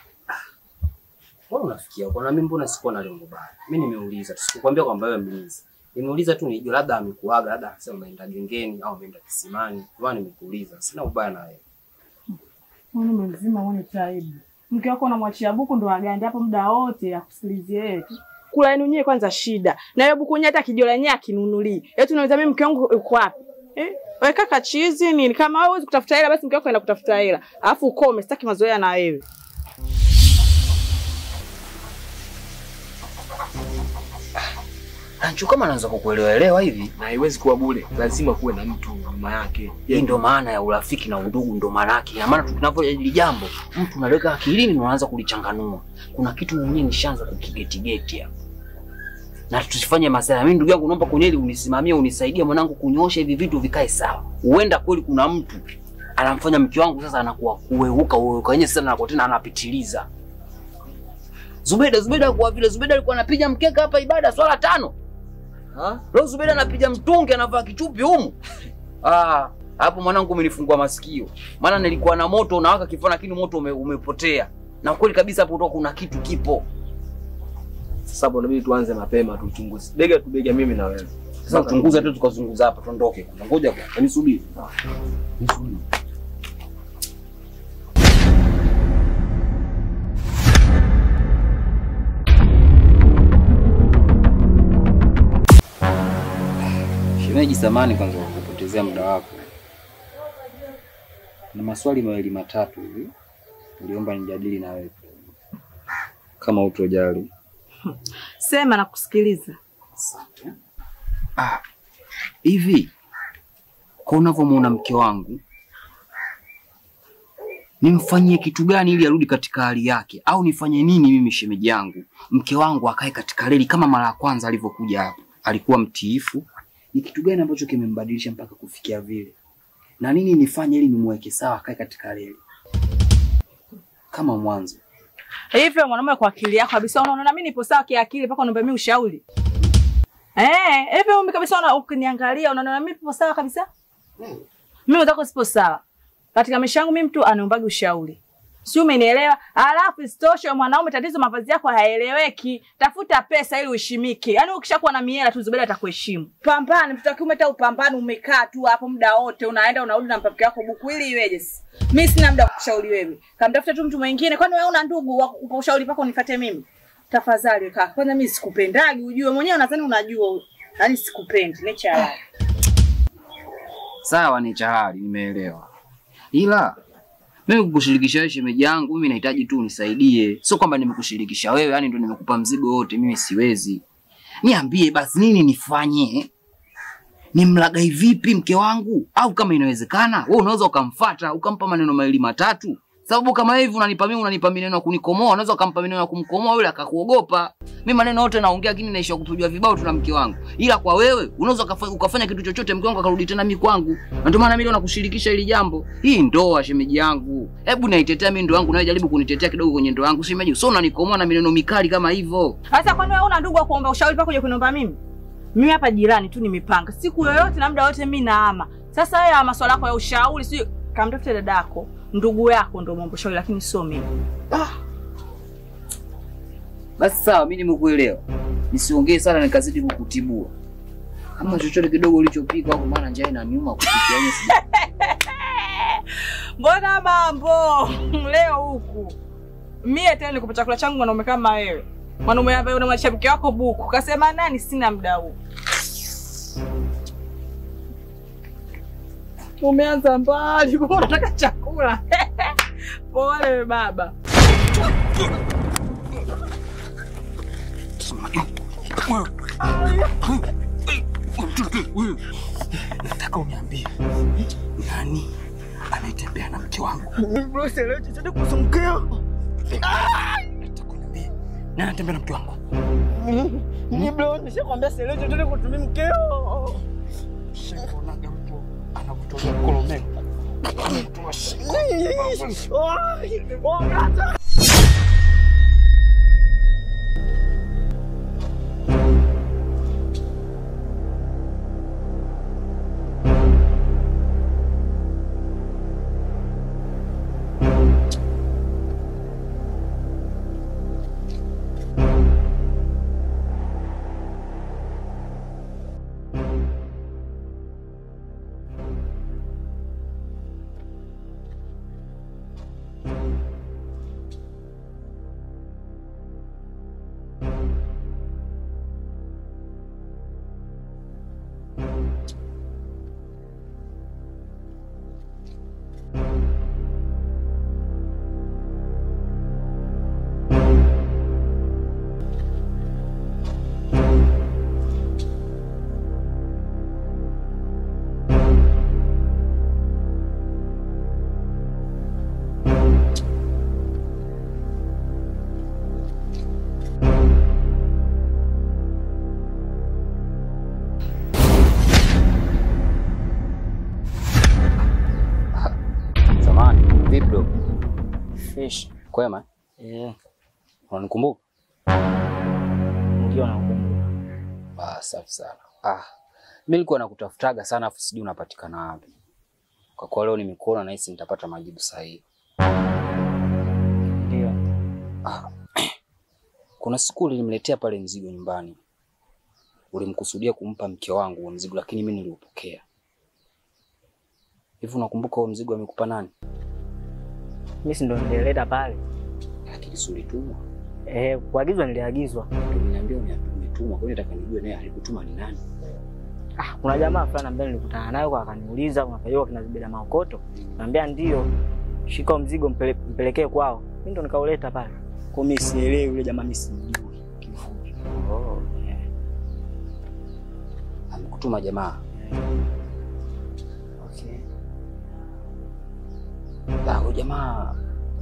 Wewe unafikia kwa na mimi mbona sikuwa na lengo baya. Mimi nimeuliza, sikukwambia kwamba wewe mlinzi. Nimeuliza tu nijue labda amekuaga, labda akasema ameenda gengeni au ameenda kisimani. Kwa nini nimekuuliza? Sina ubaya na wewe. Wewe mzima uone taibu. Mke wako unamwachia buku ndo agande hapo muda wote akusikilizie yeye. Kula yenu nyewe kwanza shida. Na hiyo buku nyata kijola nyake akinunulii. Eti unaweza mimi mke wangu yuko wapi? Eh? Wewe kaka chizi nini? Kama wewe huwezi kutafuta hela basi mke wako anaenda kutafuta hela. Alafu ukome, sitaki mazoea na wewe. Anchu kama anaanza kukuelewa elewa hivi, Na haiwezi kuwa bure. Lazima kuwe na mtu nyuma yake. hii ndio maana ya urafiki na undugu, ndio maana yake. Ina maana tunapojadili jambo, mtu unaleka akilini na unaanza kulichanganua. Kuna kitu mwenyewe nishaanza kukigetigeti hapa. Na tusifanye masala. Mimi ndugu yangu naomba kunyeli unisimamie, unisaidie mwanangu kunyoosha hivi vitu vikae sawa. Huenda kweli kuna mtu anamfanya mke wangu sasa anakuwa kueuka ueuka yenyewe sasa anakuwa tena anapitiliza. Zubeda Zubeda kwa vile Zubeda alikuwa anapiga mkeka hapa ibada swala tano. Ha? Leo Zubeda anapiga mtungi anavaa kichupi humu. Ah, hapo mwanangu umenifungua masikio. Maana nilikuwa na moto unawaka kifana lakini moto ume, umepotea. Na kweli kabisa hapo kutoka kuna kitu kipo. Sasa hapo inabidi tuanze mapema tuchunguze. Bega tu bega mimi na wewe. Sasa uchunguze tu tukazunguza hapa tuondoke. Ngoja kwa nisubiri. Nisubiri. Shemeji, samani kwanza kupotezea muda wako. Na maswali mawili matatu hivi niliomba nijadili na wewe. Kama utojali. Sema na kusikiliza. Ah. Hivi kwa unavyomuona mke wangu, nimfanyie kitu gani ili arudi katika hali yake, au nifanye nini mimi shemeji yangu mke wangu akae katika reli kama mara ya kwanza alivyokuja hapa? Alikuwa mtiifu. Ni kitu gani ambacho kimembadilisha mpaka kufikia vile? Na nini nifanye ili nimweke sawa akae katika reli kama mwanzo? Hivyo mwanaume kwa akili yako kabisa unaona mimi nipo sawa kiakili mpaka uniombe mimi ushauri. Eh, hivyo mimi kabisa unaona ukiniangalia unaona mimi nipo sawa kabisa? Hmm. Mimi nataka sipo sawa. Katika maisha yangu mimi mtu anaombaga ushauri. Si umenielewa? Alafu isitoshe mwanaume tatizo mavazi yako haeleweki. Tafuta pesa ili uheshimike. Yaani ukishakuwa na miela tu Zubeda atakuheshimu. Pambana, mtoto kiume hata upambane umekaa tu hapo muda wote unaenda unarudi na mpapike wako buku ili iweje sasa. Mimi sina muda wa kukushauri wewe. Kamtafuta tu mtu mwingine. Kwani wewe una ndugu wa kukupa ushauri pako unifuate mimi? Tafadhali kaka. Kwanza mimi sikupendagi ujue mwenyewe nadhani unajua. Yaani sikupendi, ni cha. Sawa ni chahari nimeelewa. Ila mimi kukushirikisha wewe shemeji yangu, mimi nahitaji tu unisaidie. Sio kwamba nimekushirikisha wewe, yani ndio nimekupa mzigo wote, mimi siwezi. Niambie basi nini nifanye? Nimlagai vipi mke wangu? Au kama inawezekana, wewe unaweza ukamfuata, ukampa maneno mawili matatu. Sababu kama hivi unanipa mimi unanipa maneno ya kunikomoa, unaweza ukampa maneno ya kumkomoa yule akakuogopa. Mimi maneno yote naongea lakini naisha kupigwa vibao tu na mke wangu. Ila kwa wewe unaweza ukafanya kitu chochote mke wangu akarudi tena mimi kwangu. Na ndio maana mimi nakushirikisha hili jambo. Hii ndoa shemeji yangu. Hebu naitetea mimi ndoa yangu na jaribu kunitetea kidogo kwenye ndoa yangu shemeji. Sio unanikomoa na maneno mikali kama hivyo. Sasa kwani wewe una ndugu wa kuomba ushauri pako kuja kuniomba mimi? Mimi hapa jirani tu nimepanga. Siku yoyote na muda wote mimi naama. Sasa haya masuala yako ya ushauri sio kamtafute dadako. Ndugu yako ndio muombe ushauri lakini sio mimi. Ah. Basi sawa mimi nimekuelewa. Nisiongee sana nikazidi kukutibua. Kama chochote kidogo ulichopika au maana njaa inaniuma kupikia yenyewe sija. Mbona mambo leo huku? Mie tena nikupa chakula changu mwanaume kama wewe. Mwanaume ambaye una mashabiki wako buku. Kasema nani sina muda huu. Umeanza mbali, mbona unataka chakula? Pole baba. Nataka uniambie nani anayetembea na mke wangu. Bro, sielewi chochote kuhusu mkeo. Nitakwambia. Na anatembea na mke wangu. Ni bro, nishakwambia sielewi chochote kuhusu mkeo. Shikonaga mtu anavutolea kolomeo. Mtu wa shiko. Oh, ni bora. Fish. Kwema? Eh. Unanikumbuka? Ndio nakumbuka. Ah, safi sana. Ah, mimi nilikuwa nakutafutaga sana afu sijui unapatikana wapi. Kwa kwa leo nimekuona na hisi nitapata majibu sahihi. Ndio. Ah. Kuna siku ulimletea pale mzigo nyumbani. Ulimkusudia kumpa mke wangu wa mzigo lakini mimi niliupokea. Hivi unakumbuka huo mzigo amekupa nani? Mimi si ndo nilileta pale. Lakini si ulitumwa? Eh, kuagizwa niliagizwa. Ndio niambia umetumwa, kwa hiyo nataka nijue naye alikutuma ni nani. Ah, kuna jamaa fulani ambaye nilikutana naye kwa akaniuliza unafaiwa kina Zubeda Maokoto. Naambia ndio. Shika mzigo mpele, mpelekee kwao. Mimi ndo nikauleta pale. Kwa mimi sielewi yule jamaa mimi simjui kifupi. Oh, yeah. Amekutuma jamaa. Yeah. Okay. Huyo jamaa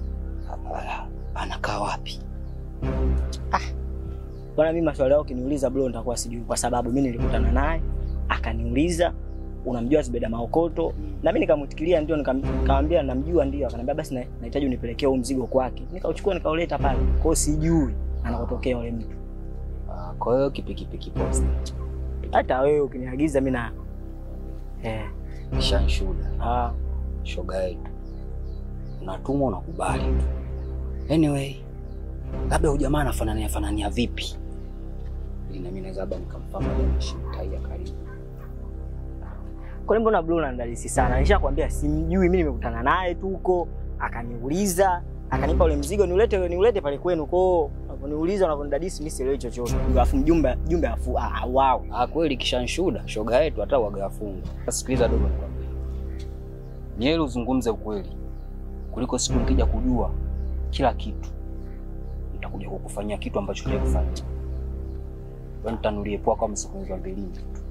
anakaa wapi? Ah. Bwana mimi maswali yao kiniuliza bro nitakuwa sijui kwa sababu mimi nilikutana naye akaniuliza unamjua Zubeda Maokoto na mimi nikamtikilia ndio nikamwambia namjua ndio akaniambia basi nahitaji unipelekee huo mzigo kwake. Nikauchukua nikauleta pale. Kwa hiyo sijui anakotokea yule mtu. Ah, kwa hiyo kipikipiki post. Hata wewe ukiniagiza mimi na eh shanshuda. Ah, shoga yetu. Unatumwa unakubali tu. Anyway, labda huyu jamaa anafanania fanania vipi? Ili na mimi naweza labda nikamfahamu mshitaia karibu. Kwa nini mbona Blue unandalisi sana? Nishakwambia simjui, mimi nimekutana naye tu huko, akaniuliza, akanipa ule mzigo niulete niulete pale kwenu. Kwao unaponiuliza unaponidadisi mimi sielewi chochote. Alafu mjumbe mjumbe afu ah wow. Ah kweli kishanshuda shoga yetu hata waga afunga. Sasa sikiliza dogo nikwambie. Niele uzungumze ukweli. Kuliko siku nikija kujua kila kitu. Nitakuja kukufanyia kitu ambacho hujakufanyia. Wewe nitanulie poa kama siku hizo mbili.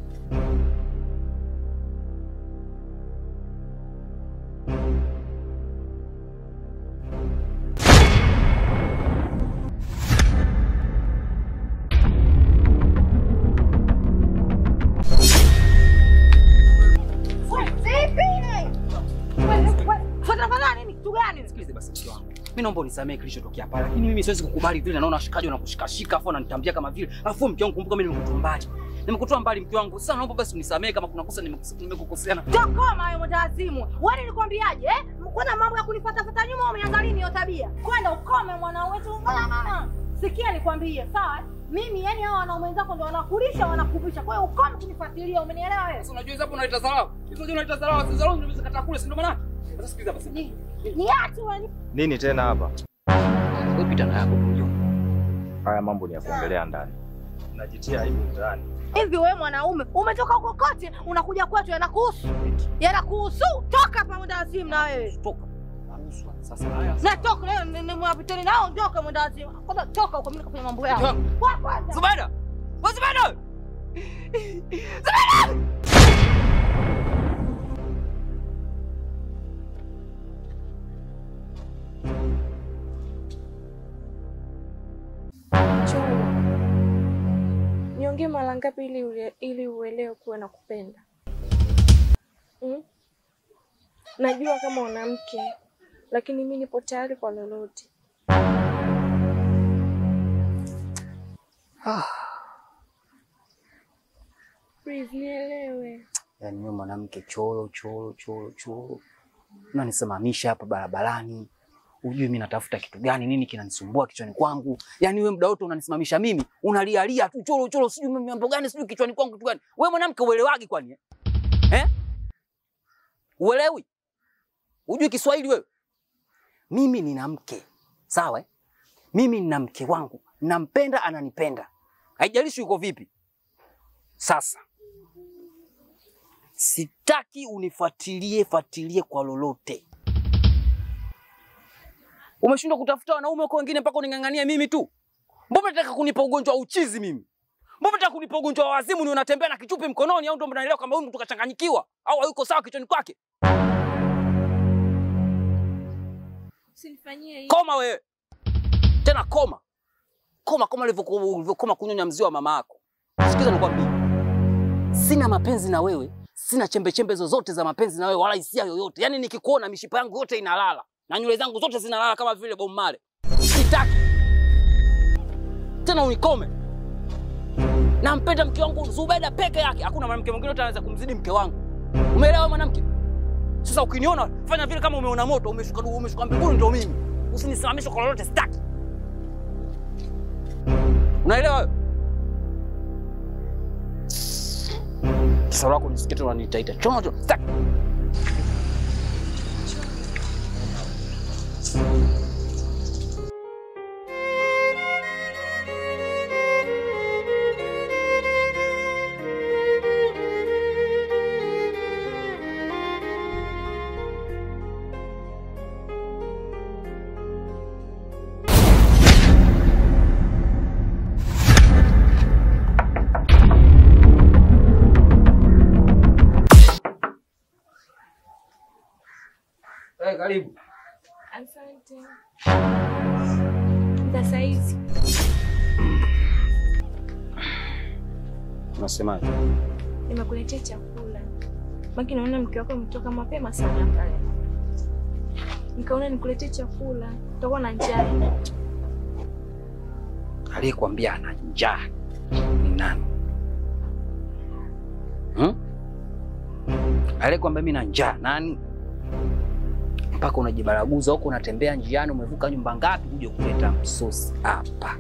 Mimi naomba unisamee kilichotokea pale. Lakini mimi siwezi kukubali vile naona shikaji wanakushikashika afu wananitambia kama vile. Alafu mke wangu kumbuka mimi nimekutoa mbali. Nimekutoa mbali mke wangu. Sasa naomba basi unisamee kama kuna kosa nimekukosea. Tokoma hayo mtazimu. Wewe nilikwambiaje eh? Kuna mambo ya kunifuata fuata nyuma umeanza lini hiyo tabia? Kwenda ukome mwanao wetu. Sikia nikwambie, sawa? Mimi yani hao wanaume wenzako ndio wanakulisha wanakuvisha. Kwa hiyo ukome kunifuatilia, umenielewa wewe? Sasa unajua hapo unaita dharau. Hizo ndio unaita dharau, sasa dharau ndio unaweza kule, si ndio maana? Sasa sikiliza basi. Ni ni atu wani. Nini tena hapa? Wewe pita na yako mjomba. Haya mambo ni ya kuongelea ndani. Unajitia aibu ndani. Hivi wewe mwanaume umetoka huko kote unakuja kwetu yanakuhusu? Yanakuhusu? Toka hapa mwenda wazimu na wewe. Toka. Sasa haya. Na toka leo ni mwapiteni nao ondoka mwenda wazimu. Kwanza toka huko mimi nikafanya mambo yangu. Kwa kwanza. Zubeda. Wewe Zubeda. Zubeda. Nikwambie mara ngapi ili ule, ili uelewe kuwa nakupenda? Mm? Najua kama una mke, lakini mimi nipo tayari kwa lolote. Ah. Please nielewe. Yaani wewe mwanamke cholo cholo cholo cholo. Unanisimamisha hapa barabarani. Unajui mimi natafuta kitu gani, nini kinanisumbua kichwani kwangu? Yaani wewe muda wote unanisimamisha mimi, unalialia tu cholo cholo, sijui mambo gani, sijui kichwani kwangu kitu gani. Wewe mwanamke uelewagi kwani eh? Eh? Uelewi? Unajui Kiswahili wewe? Mimi nina mke. Sawa eh? Mimi nina mke wangu. Nampenda, ananipenda. Haijalishi yuko vipi. Sasa sitaki unifuatilie fuatilie kwa lolote. Umeshindwa kutafuta wanaume wako wengine mpaka uningangania mimi tu? Mbona unataka kunipa ugonjwa wa uchizi mimi? Mbona unataka kunipa ugonjwa wa wazimu ni unatembea na kichupi mkononi au ndio mnaelewa kama huyu mtu kachanganyikiwa au hayuko sawa kichwani kwake? Usinifanyie hivi. Koma wewe. Tena koma. Koma kama ulivyokoma kunyonya mzio wa mama yako. Sikiza nikwambie. Sina mapenzi na wewe, sina chembe chembe zozote za mapenzi na wewe wala hisia yoyote. Yaani nikikuona mishipa yangu yote inalala na nywele zangu zote zinalala kama vile Bob Marley. Sitaki. Tena unikome. Nampenda mke wangu Zubeda peke yake. Hakuna mwanamke mwingine yote anaweza kumzidi mke wangu. Umeelewa mwanamke? Sasa ukiniona fanya vile kama umeona moto, umeshuka umeshuka mbinguni ndio mimi. Usinisimamishe kwa lolote, sitaki. Unaelewa? Sasa wako nisikie tu wananiita. Choma tu. Sitaki. Hey, karibu. Asante. Sasa hizi. Unasemaje? Nimekuletea chakula. Maki naona mke wako umetoka mapema sana pale. Nikaona nikuletee chakula. Utakuwa na njaa. Aliyekwambia ana njaa ni nani? Hmm? Aliyekwambia mimi na njaa nani? Mpaka unajibaraguza huko unatembea njiani, umevuka nyumba ngapi uje kuleta msosi hapa?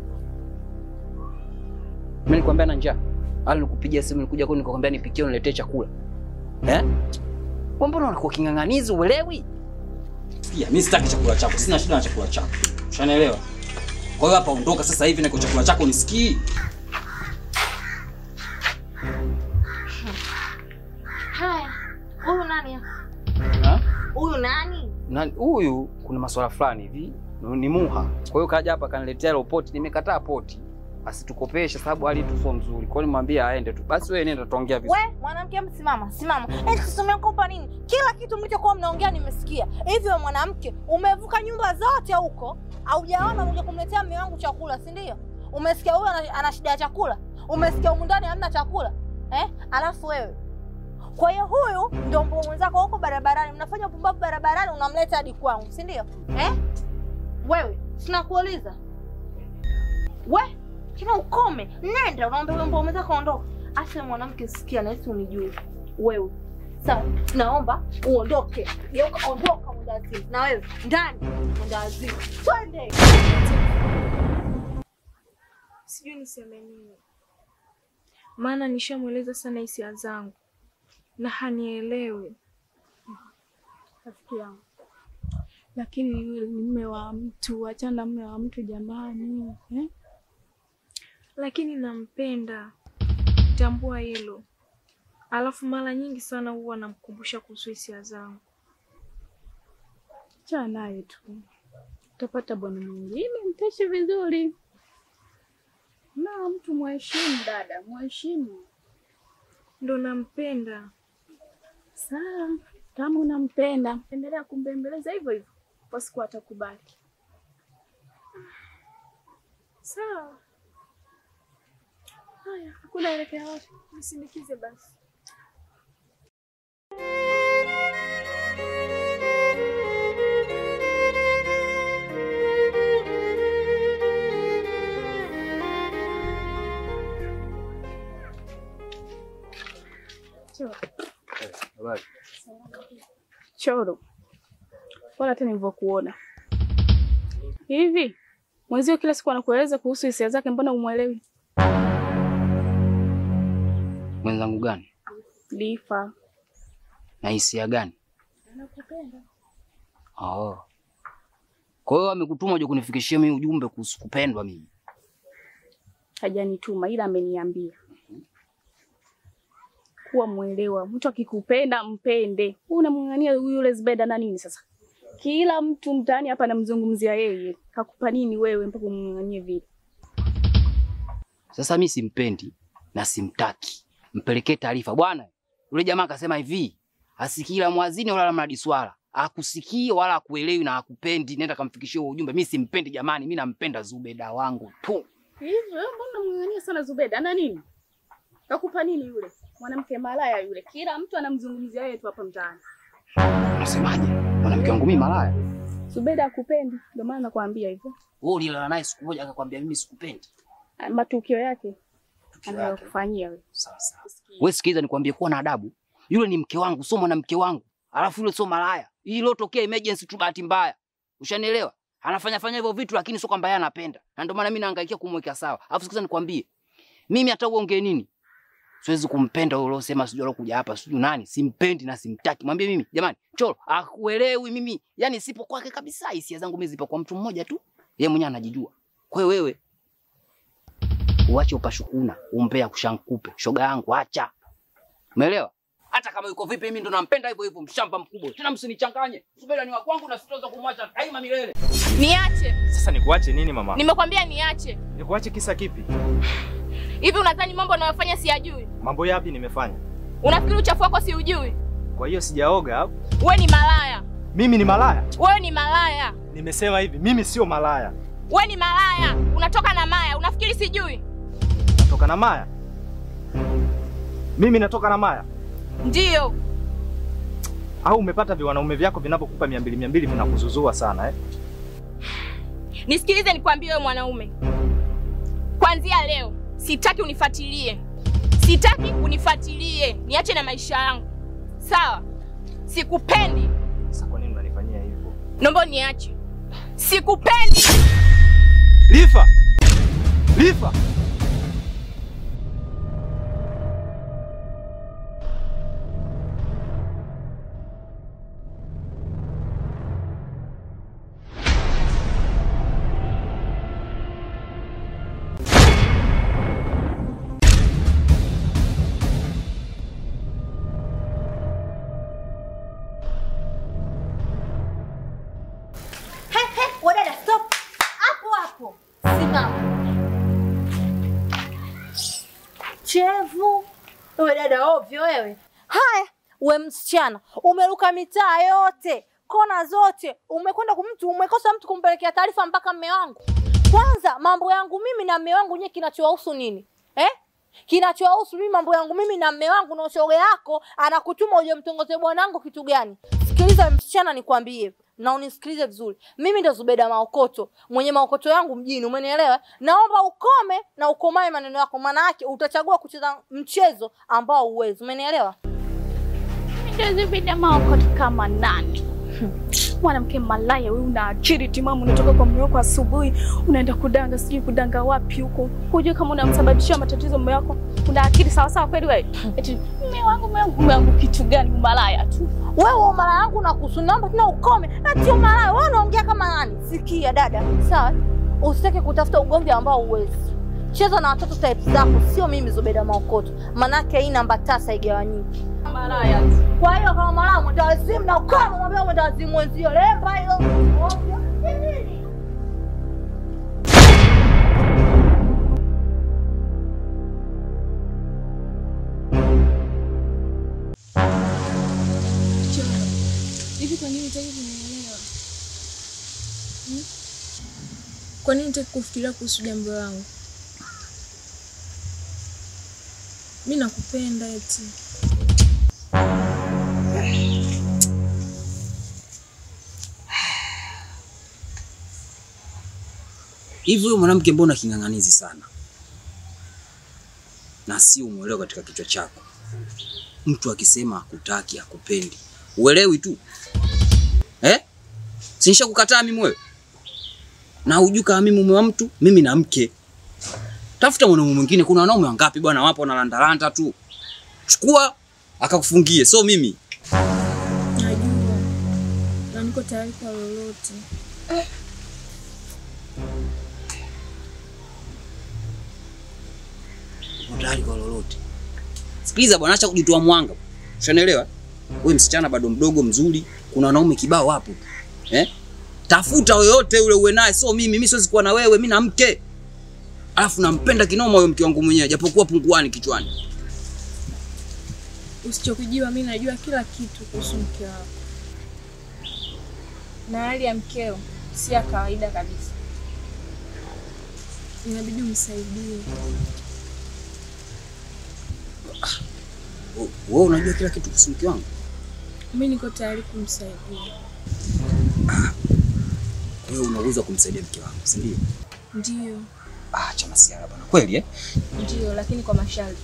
Mimi nilikwambia na njaa. Hali nikupigia simu nilikuja kwako nikakwambia nipikie uniletee chakula. Eh? Kwa mbona unakuwa king'ang'anizi uelewi? Sikia, mimi sitaki chakula chako. Sina shida na chakula chako. Ushanielewa? Kwa hiyo hapa ondoka sasa hivi na kwa chakula chako nisikii. Haya, huyu nani hapa? Ha? Huyu nani? Nani huyu? Kuna masuala fulani hivi ni Muha. Kwa hiyo kaja hapa kaniletea ile poti, nimekataa poti. Asitukopeshe sababu hali tu sio nzuri. Kwa hiyo nimwambia aende tu. Basi wewe nenda tuongea vizuri. We, mwanamke msimama, simama. Eh, tusomea kopa nini? Kila kitu mlichokuwa mnaongea nimesikia. Hivi wewe mwanamke, umevuka nyumba zote huko, haujaona uje kumletea mume wangu chakula, si ndio? Umesikia huyu ana shida ya chakula? Umesikia huko ndani hamna chakula? Eh? Alafu wewe. Kwa hiyo huyu ndio mbo mwenzako huko barabarani, mnafanya pumbavu barabarani unamleta hadi kwangu, si ndio? Eh? Wewe, sinakuuliza. We, kina ukome. Nenda unaomba wewe mbo mwenzako aondoke. Asa mwanamke sikia na hisi unijue. Wewe. Sawa, naomba uondoke. Geuka ondoka mwandazi. Na wewe ndani mwandazi. Twende. Sijui niseme nini. Maana nishamueleza sana hisia zangu. Na hanielewi. Rafiki yangu. Lakini yule ni mume wa mtu, achana mume wa mtu jamani, eh? Lakini nampenda. Tambua hilo. Alafu mara nyingi sana huwa namkumbusha kuhusu hisia zangu. Achana naye tu. Utapata bwana mwingine mtaishi vizuri. Na mtu mheshimu dada, mheshimu. Ndo nampenda. Sawa, kama unampenda, endelea kumbembeleza hivyo hivyo. Kwa siku atakubali. Sawa. Haya, hakuna elekea wapi? Nisindikize basi. Habari. Choro. Wala tena nilivyokuona. Hivi, mwenzio kila siku anakueleza kuhusu hisia zake, mbona umuelewi? Mwenzangu gani? Lifa. Na hisia gani? Anakupenda. Oh. Kwa hiyo amekutuma uje kunifikishia mimi ujumbe kuhusu kupendwa mimi? Hajanituma ila ameniambia. Kuwa muelewa, mtu akikupenda mpende. Unamng'ang'ania yule Zubeda na nini sasa? Kila mtu mtaani hapa anamzungumzia yeye. Kakupa nini wewe mpaka umng'ang'anie vile? Sasa mimi simpendi na simtaki. Mpelekee taarifa bwana. Yule jamaa akasema hivi, asikila mwazini wala mradi swala. Akusikii wala akuelewi na akupendi, nenda kamfikishie huo ujumbe. Mimi simpendi jamani, mimi nampenda Zubeda wangu tu. Hivi wewe mbona unamng'ang'ania sana Zubeda? Ana nini? Kakupa nini yule? Mwanamke malaya yule. Kila mtu anamzungumzia yeye tu hapa mtaani. Unasemaje? Mwanamke wangu mimi malaya? Zubeda akupendi, ndio maana nakwambia hivyo. Wewe ulilala naye siku moja akakwambia mimi sikupendi. Matukio yake anayokufanyia wewe. Sawa sawa. Wewe sikiza nikwambie, kuwa na adabu. Yule ni mke wangu, sio mwanamke wangu. Alafu yule sio malaya. Hii ilotokea emergency tu, bahati mbaya. Ushanielewa? Anafanya fanya hivyo vitu lakini sio kwamba yeye anapenda. Na ndio maana mimi naangaikia kumweka sawa. Alafu sikiza nikwambie, mimi hata uongee nini, siwezi kumpenda yule ulosema sijui alokuja hapa sijui nani, simpendi na simtaki. Mwambie mimi, jamani, Cholo, akuelewi mimi. Yaani sipo kwake kabisa, hisia zangu mimi zipo kwa mtu mmoja tu. Yeye mwenyewe anajijua. Kwa hiyo wewe uache upashukuna, umpea kushankupe. Shoga yangu acha. Umeelewa? Hata kama yuko vipi mimi ndo nampenda hivyo hivyo, mshamba mkubwa. Tena msinichanganye. Zubeda ni wa kwangu na sitaweza kumwacha daima milele. Niache. Sasa nikuache nini mama? Nimekwambia niache. Nikuache kisa kipi? Hivi unadhani mambo unayofanya siyajui? Mambo yapi nimefanya? Unafikiri uchafu wako si ujui? Kwa hiyo sijaoga au? Wewe ni malaya. Mimi ni malaya? Wewe ni malaya. Nimesema hivi, mimi sio malaya. Wewe ni malaya. Unatoka na Maya. Unafikiri sijui? Natoka na Maya? Mimi natoka na Maya? Ndio. Au umepata viwanaume vyako vinavyokupa mia mbili mia mbili vinakuzuzua sana eh? Nisikilize nikwambie wewe mwanaume. Kuanzia leo sitaki unifuatilie. Sitaki unifuatilie. Niache na maisha yangu. Sawa? Sikupendi. Sasa kwa nini unanifanyia hivyo? Naomba niache. Sikupendi. Lifa! Lifa! Wadada, stop. Hapo hapo. Simama. Chevu. Wewe dada ovyo wewe. Haya, we msichana, umeruka mitaa yote, kona zote, umekwenda kumtu, umekosa mtu kumpelekea taarifa mpaka mume wangu. Kwanza mambo yangu mimi na mume wangu nyewe kinachowahusu nini? Eh? Kinachowahusu mimi mambo yangu mimi na mume wangu, na shoga yako anakutuma uje mtongoze bwanangu kitu gani? Sikiliza msichana nikwambie. Na unisikilize vizuri. Mimi ndo Zubeda Maokoto, mwenye maokoto yangu mjini, umenielewa? Naomba ukome na ukomae maneno yako, maana yake utachagua kucheza mchezo ambao uwezi, umenielewa? Ndio Zubeda Maokoto kama nani? Mwanamke malaya wewe, una akili timamu, unatoka kwa mume wako asubuhi, unaenda kudanga, sijui kudanga wapi huko. Hujui kama unamsababishia matatizo mume wako. Una akili sawa sawa kweli wewe? Eti mume wangu mume wangu mume wangu kitu gani? Malaya tu. Wewe mara yangu na kuhusu namba tena ukome. Ati malaya wewe unaongea kama nani? Sikia dada, sawa? Usitake kutafuta ugomvi ambao uwezi. Cheza na watoto type zako, sio mimi Zubeda Maokoto. Manake hii namba tasa igawanyiki. Malaya tu. Kwa hiyo kama malaya mtawazimu na ukome, mwambie mtawazimu mwenzio. Lemba hilo. Ovyo. Nini? Hivi kwa nini unataka kunielewa? Hmm? Kwa nini unataka kufikiria kuhusu jambo langu? Mimi nakupenda eti. Hivi huyo mwanamke mbona king'ang'anizi sana? Na si umuelewa katika kichwa chako. Mtu akisema hakutaki, hakupendi, uelewi tu. Eh? Sinisha kukataa mimi wewe. Na hujui kama mimi mume wa mtu, mimi na mke. Tafuta mwanaume mwingine, kuna wanaume wangapi bwana wapo na landalanda tu. Chukua akakufungie, so mimi. Najua. Na niko tayari kwa lolote. Eh. Tayari kwa lolote. Sikiliza bwana, acha kujitoa mwanga. Ushanielewa? Wewe msichana bado mdogo mzuri, kuna wanaume kibao hapo. Eh? Tafuta yoyote ule uwe naye, so mimi mimi siwezi kuwa na wewe, mimi na mke. Alafu nampenda kinoma huyo mke wangu mwenyewe, japokuwa punguani kichwani. Usichokujua mimi najua kila kitu kuhusu mke wako. Na hali ya mkeo si ya kawaida kabisa. Inabidi umsaidie. Wewe unajua kila kitu kuhusu mke wangu? Mimi niko tayari kumsaidia. Wewe unaweza kumsaidia mke wangu, si ndio? Ndio. Ah, cha masiara bwana. Kweli eh? Ndio, lakini kwa masharti.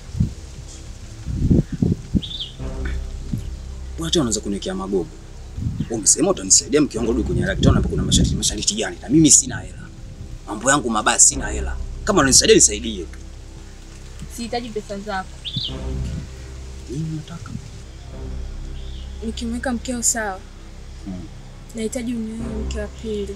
Wewe tena unaweza kuniwekea magogo. Ungesema utanisaidia mke wangu rudi kwenye hela, kitona hapo kuna masharti masharti gani? Na mimi sina hela. Mambo yangu mabaya, sina hela. Kama unanisaidia nisaidie tu. Sihitaji pesa zako. Nini unataka? Nikimweka mkeo sawa. Hmm. Nahitaji unioe mke wa pili.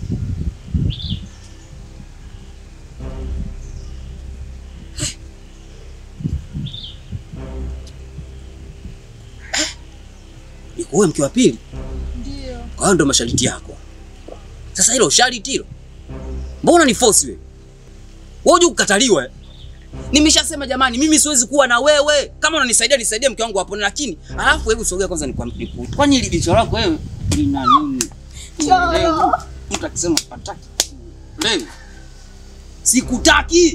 Nikuoe mke wa pili? Ndio. Kwa hiyo ndo masharti yako. Sasa hilo sharti hilo. Mbona ni force wewe? Wewe unajua kukataliwa. Nimeshasema jamani, mimi siwezi kuwa na wewe. Kama unanisaidia nisaidie mke wangu hapo, lakini alafu hebu sogea kwanza nikwambie. Kwani hili bicho lako wewe lina nini? Leo mtu akisema pataki. Leo sikutaki.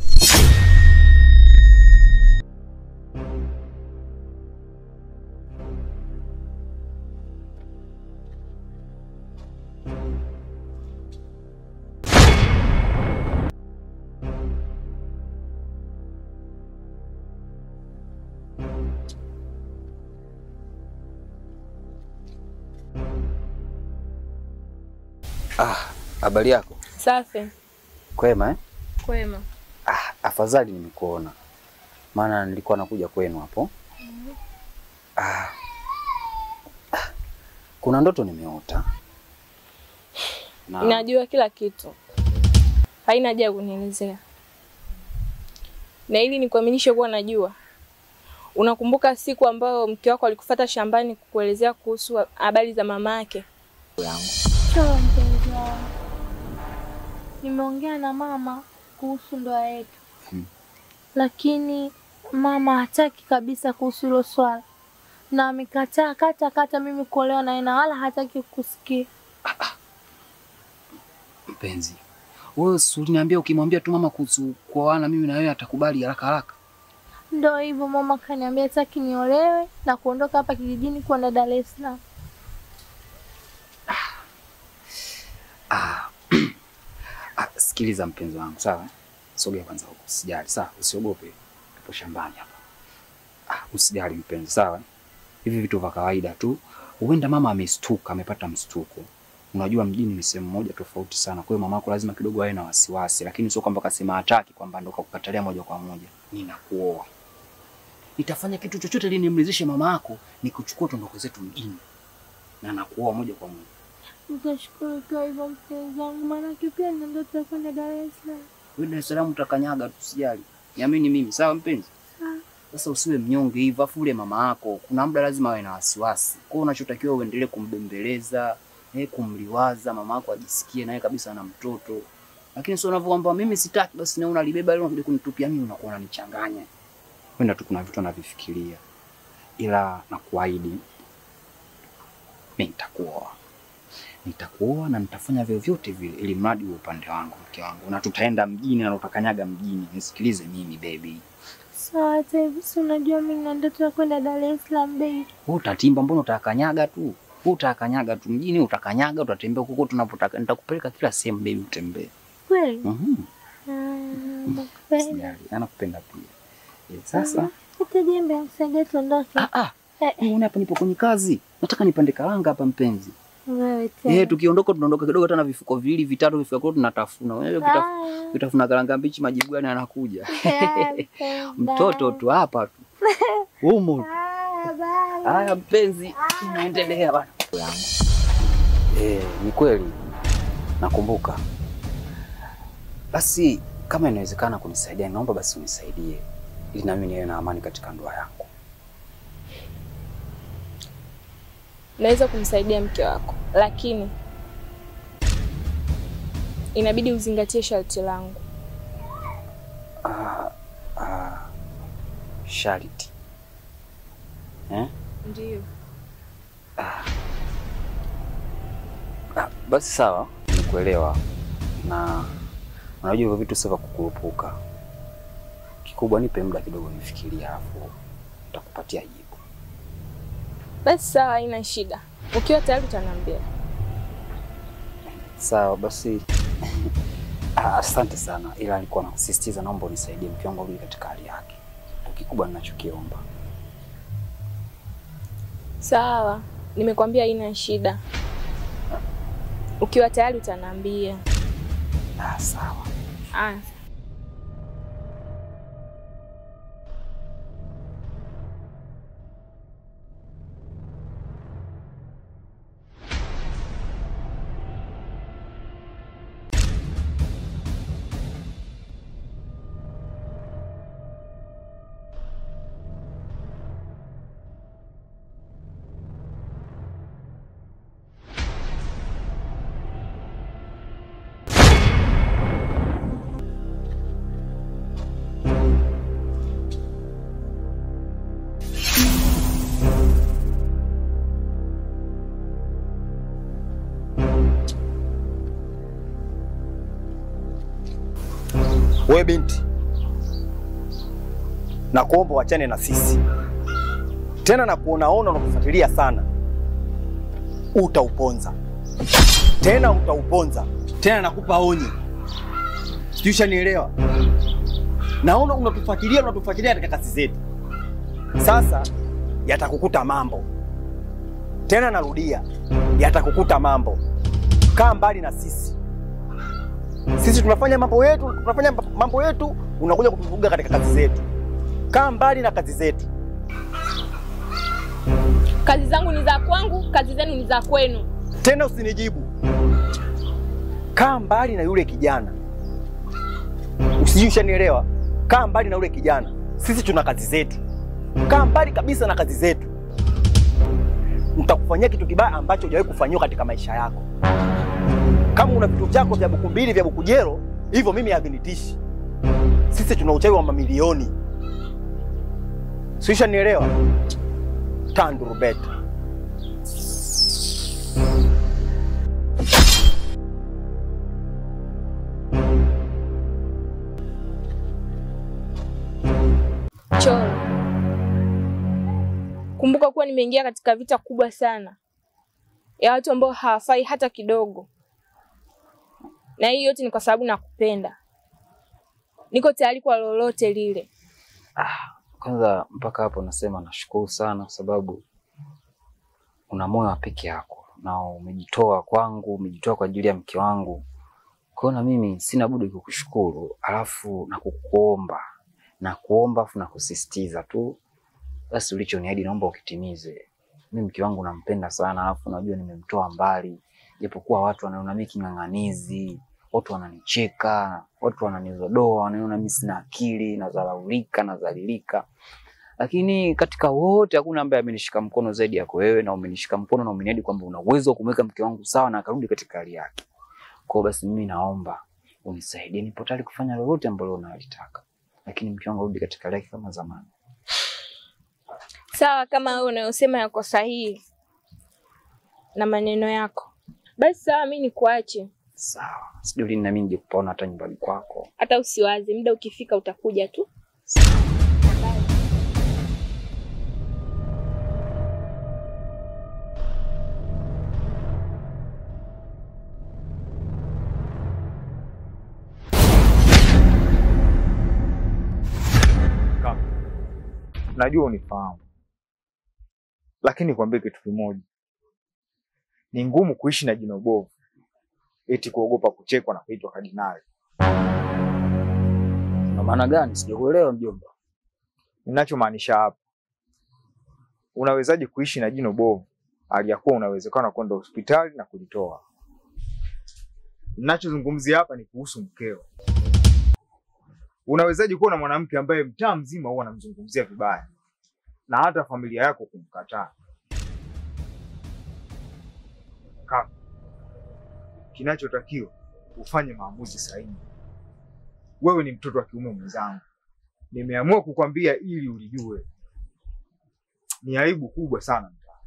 Ah, habari yako? Safi. Kwema eh? Kwema. Ah, afadhali nimekuona. Maana nilikuwa nakuja kwenu hapo. Mm-hmm. Ah. Ah. Kuna ndoto nimeota. Na najua kila kitu. Haina haja ya kunielezea. Na ili nikuaminishe kuwa najua. Unakumbuka siku ambayo mke wako alikufuata shambani kukuelezea kuhusu habari za mama yake? Sawa mpenzi wangu. Nimeongea na mama kuhusu ndoa yetu. Hmm. Lakini mama hataki kabisa kuhusu hilo swala. Na amekataa kata kata mimi kuolewa naye na wala hataki kusikia. Mpenzi, wewe usiniambia ukimwambia tu mama kuhusu kuoana mimi na wewe atakubali haraka haraka. Ndio hivyo mama kaniambia hataki niolewe na kuondoka hapa kijijini kwenda Dar es Salaam. Ah. Ah, sikiliza mpenzi wangu, sawa? Sogea kwanza huko, usijali, sawa? Usiogope. Tupo shambani hapa. Ah, usijali mpenzi, sawa? Hivi vitu vya kawaida tu. Huenda mama amestuka, amepata mstuko. Unajua mjini ni sehemu moja tofauti sana. Kwa hiyo mamako lazima kidogo awe na wasiwasi, lakini sio kwamba kasema hataki kwamba ndo kakukatalia moja kwa moja. Ninakuoa. Nitafanya kitu chochote ili nimridhishe mama yako, nikuchukue tuondoke zetu mjini. Na nakuoa moja kwa moja. Nitashukuru kwa hivyo mpenzi wangu, maana pia nina ndoto ya kwenda Dar es Salaam. Wewe Dar es Salaam utakanyaga tu, usijali. Niamini mimi, sawa mpenzi? Sawa. Sasa usiwe mnyonge hivi, afule mama yako. Kuna muda lazima awe na wasiwasi. Kwa hiyo unachotakiwa uendelee kumbembeleza, eh, kumliwaza mama yako ajisikie naye kabisa na mtoto. Lakini sio unavyoomba mimi sitaki basi na unalibeba leo unakuja kunitupia mimi, unakuwa unanichanganya. Wenda tu kuna vitu navifikiria. Ila nakuahidi mimi nitakuoa. Nitakuoa na nitafanya vyovyote vile ili mradi uwe upande wangu, mke wangu. Na tutaenda mjini na utakanyaga mjini. Nisikilize mimi baby. Sawa, hata hivi si unajua mimi na ndoto ya kwenda Dar es Salaam baby. Wewe utatimba, mbona utakanyaga tu? Wewe utakanyaga tu mjini, utakanyaga, utatembea huko tunapotaka. Nitakupeleka kila sehemu baby, utembee. Kweli? Mhm. Ah, nakupenda. Anakupenda pia. Eh, sasa hata jembe msaidie tuondoke. Ah ah. Unaona hapa nipo kwenye kazi. Nataka nipande karanga hapa mpenzi. Wewe tena. Eh, tukiondoka tunaondoka kidogo hata na vifuko viwili vitatu vifuko tunatafuna. Wewe Ah. utafuna karanga mbichi, majibu gani anakuja? Mtoto tu hapa tu. Humo. Haya mpenzi, tunaendelea bwana. Eh, ni kweli. Nakumbuka. Basi kama inawezekana kunisaidia, naomba basi unisaidie ili nami niwe na amani katika ndoa yangu. Naweza kumsaidia mke wako, lakini inabidi uzingatie sharti langu. Ah, ah, sharti. Eh? Ndio. Ah. Ah, basi sawa, nikuelewa. Na unajua hivyo vitu sio vya kukurupuka. Kikubwa nipe muda kidogo nifikirie, alafu nitakupatia jibu. Basi sawa, haina shida. Ukiwa tayari utaniambia. Sawa basi. Ah, asante sana. Ila nilikuwa nakusisitiza, naomba unisaidie mke wangu arudi katika hali yake. Ndio kikubwa ninachokiomba. Sawa, nimekwambia haina shida. Ukiwa tayari utaniambia. Ah, sawa. Ah. Wewe binti, nakuomba wachane na sisi. Tena na kuonaona unakufuatilia sana. Utauponza. Tena utauponza. Tena nakupa onyo. Sijui ushanielewa. Naona unatufuatilia unatufuatilia katika kazi zetu. Sasa yatakukuta mambo. Tena narudia, yatakukuta mambo. Kaa mbali na sisi. Sisi tunafanya mambo yetu, tunafanya mambo yetu, unakuja kutuvuga katika kazi zetu. Kaa mbali na kazi zetu. Kazi zangu ni za kwangu, kazi zenu ni za kwenu. Tena usinijibu. Kaa mbali na yule kijana. Usijui ushanielewa? Kaa mbali na yule kijana. Sisi tuna kazi zetu. Kaa mbali kabisa na kazi zetu. Nitakufanyia kitu kibaya ambacho hujawahi kufanywa katika maisha yako. Kama una vitu vyako vya buku mbili vya bukujero, hivyo mimi havinitishi. Sisi tuna uchawi wa mamilioni. Sisha nielewa? Tanduru beta. Choro. Kumbuka kuwa nimeingia katika vita kubwa sana ya watu ambao hawafai hata kidogo. Na hii yote ni kwa sababu nakupenda. Niko tayari kwa lolote lile. Ah, kwanza mpaka hapo nasema nashukuru sana kwa sababu una moyo wa peke yako na umejitoa kwangu, umejitoa kwa ajili ya mke wangu. Kwa na mimi sina budi kukushukuru, alafu na kukuomba na kuomba afu na kusisitiza tu basi ulichoniahidi naomba ukitimize. Mimi mke wangu nampenda sana, alafu najua nimemtoa mbali. Japokuwa watu wanaona mimi king'ang'anizi, watu wananicheka, watu wananizodoa, wanaona mimi sina akili, nadharaulika, nadhalilika. Lakini katika wote hakuna ambaye amenishika mkono zaidi yako wewe, na umenishika mkono na umeniahidi kwamba una uwezo wa kumweka mke wangu sawa na akarudi katika hali yake. Kwa basi mimi naomba unisaidie, nipo tayari kufanya lolote ambalo unalitaka. Lakini mke wangu arudi katika hali yake kama zamani. Sawa, kama wewe unayosema yako sahihi na maneno yako. Basi sawa, mimi nikuache. Sawa. Sijui lini na mimi nje kupaona hata nyumbani kwako. Hata usiwaze, muda ukifika utakuja tu. Sawa. najua unifahamu, lakini nikwambie kitu kimoja, ni ngumu kuishi na jino bovu eti kuogopa kuchekwa na kuitwa kardinali. Na maana gani? Sijakuelewa mjomba. Ninachomaanisha hapa, unawezaje kuishi na jino bovu hali ya kuwa unawezekana kwenda hospitali na kulitoa? Ninachozungumzia hapa ni kuhusu mkeo. Unawezaje kuwa na mwanamke ambaye mtaa mzima huwa anamzungumzia vibaya na hata familia yako kumkataa? Kaka, kinachotakiwa ufanye maamuzi sahihi. Wewe ni mtoto wa kiume mwenzangu. Nimeamua kukwambia ili ulijue. Ni aibu kubwa sana mtaa.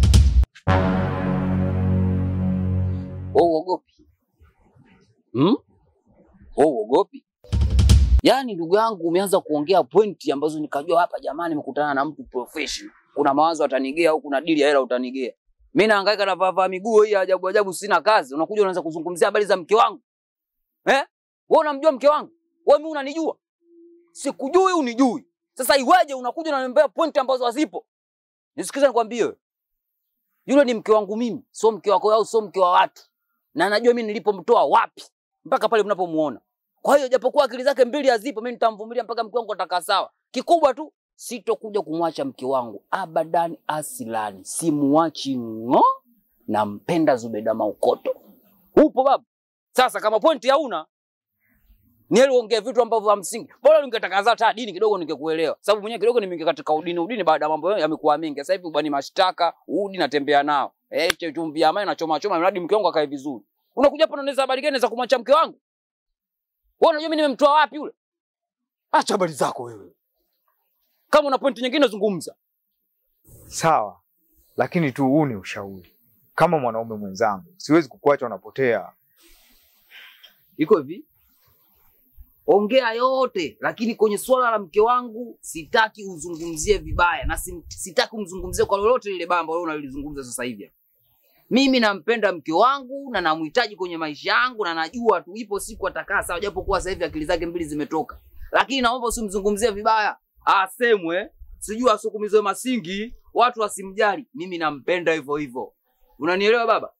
Wewe uogopi? Hmm? Wewe uogopi? Yaani ndugu yangu umeanza kuongea pointi ambazo nikajua hapa jamani nimekutana na mtu professional. Kuna mawazo atanigea au kuna dili ya hela utanigea. Mimi nahangaika na vava miguu hii ajabu ajabu sina kazi. Unakuja unaanza kuzungumzia habari za mke wangu. Eh? Wewe unamjua mke wangu? Wewe mimi unanijua? Sikujui unijui. Sasa iweje unakuja unaniambia pointi ambazo hazipo? Nisikize nikwambie wewe. Yule ni mke wangu mimi, sio mke wako au sio mke wa watu. Na najua mimi nilipomtoa wapi mpaka pale mnapomuona. Kwa hiyo japokuwa akili zake mbili hazipo, mimi nitamvumilia mpaka mke wangu atakaa sawa. Kikubwa tu sitokuja kumwacha mke wangu abadan asilani. Simuachi ngo, nampenda Zubeda Maukoto. Upo baba? Sasa kama pointi hauna, nieli ongea vitu ambavyo vya msingi. Bora ningetakaza hata dini kidogo ningekuelewa. Sababu mwenyewe kidogo nimeingia katika udini, udini baada ya mambo yamekuwa mengi. Sasa hivi ubani mashtaka, udi natembea nao. Eh, chumvi ya maji na choma choma mradi mke wangu akae vizuri. Unakuja hapa unaweza habari gani za kumwacha mke wangu? Wewe unajua mimi nimemtoa wapi yule? Acha habari zako wewe. Kama una pointi nyingine zungumza. Sawa. Lakini tu huu ni ushauri. Kama mwanaume mwenzangu, siwezi kukuacha unapotea. Iko hivi? Ongea yote, lakini kwenye swala la mke wangu sitaki uzungumzie vibaya na sitaki umzungumzie kwa lolote lile bamba wewe unalizungumza sasa hivi. Mimi nampenda mke wangu na namhitaji kwenye maisha yangu na najua tu ipo siku atakaa sawa japo kwa sasa hivi akili zake mbili zimetoka. Lakini naomba usimzungumzie vibaya. Asemwe, sijui asukumizwe masingi, watu wasimjali. Mimi nampenda hivyo hivyo. Unanielewa baba?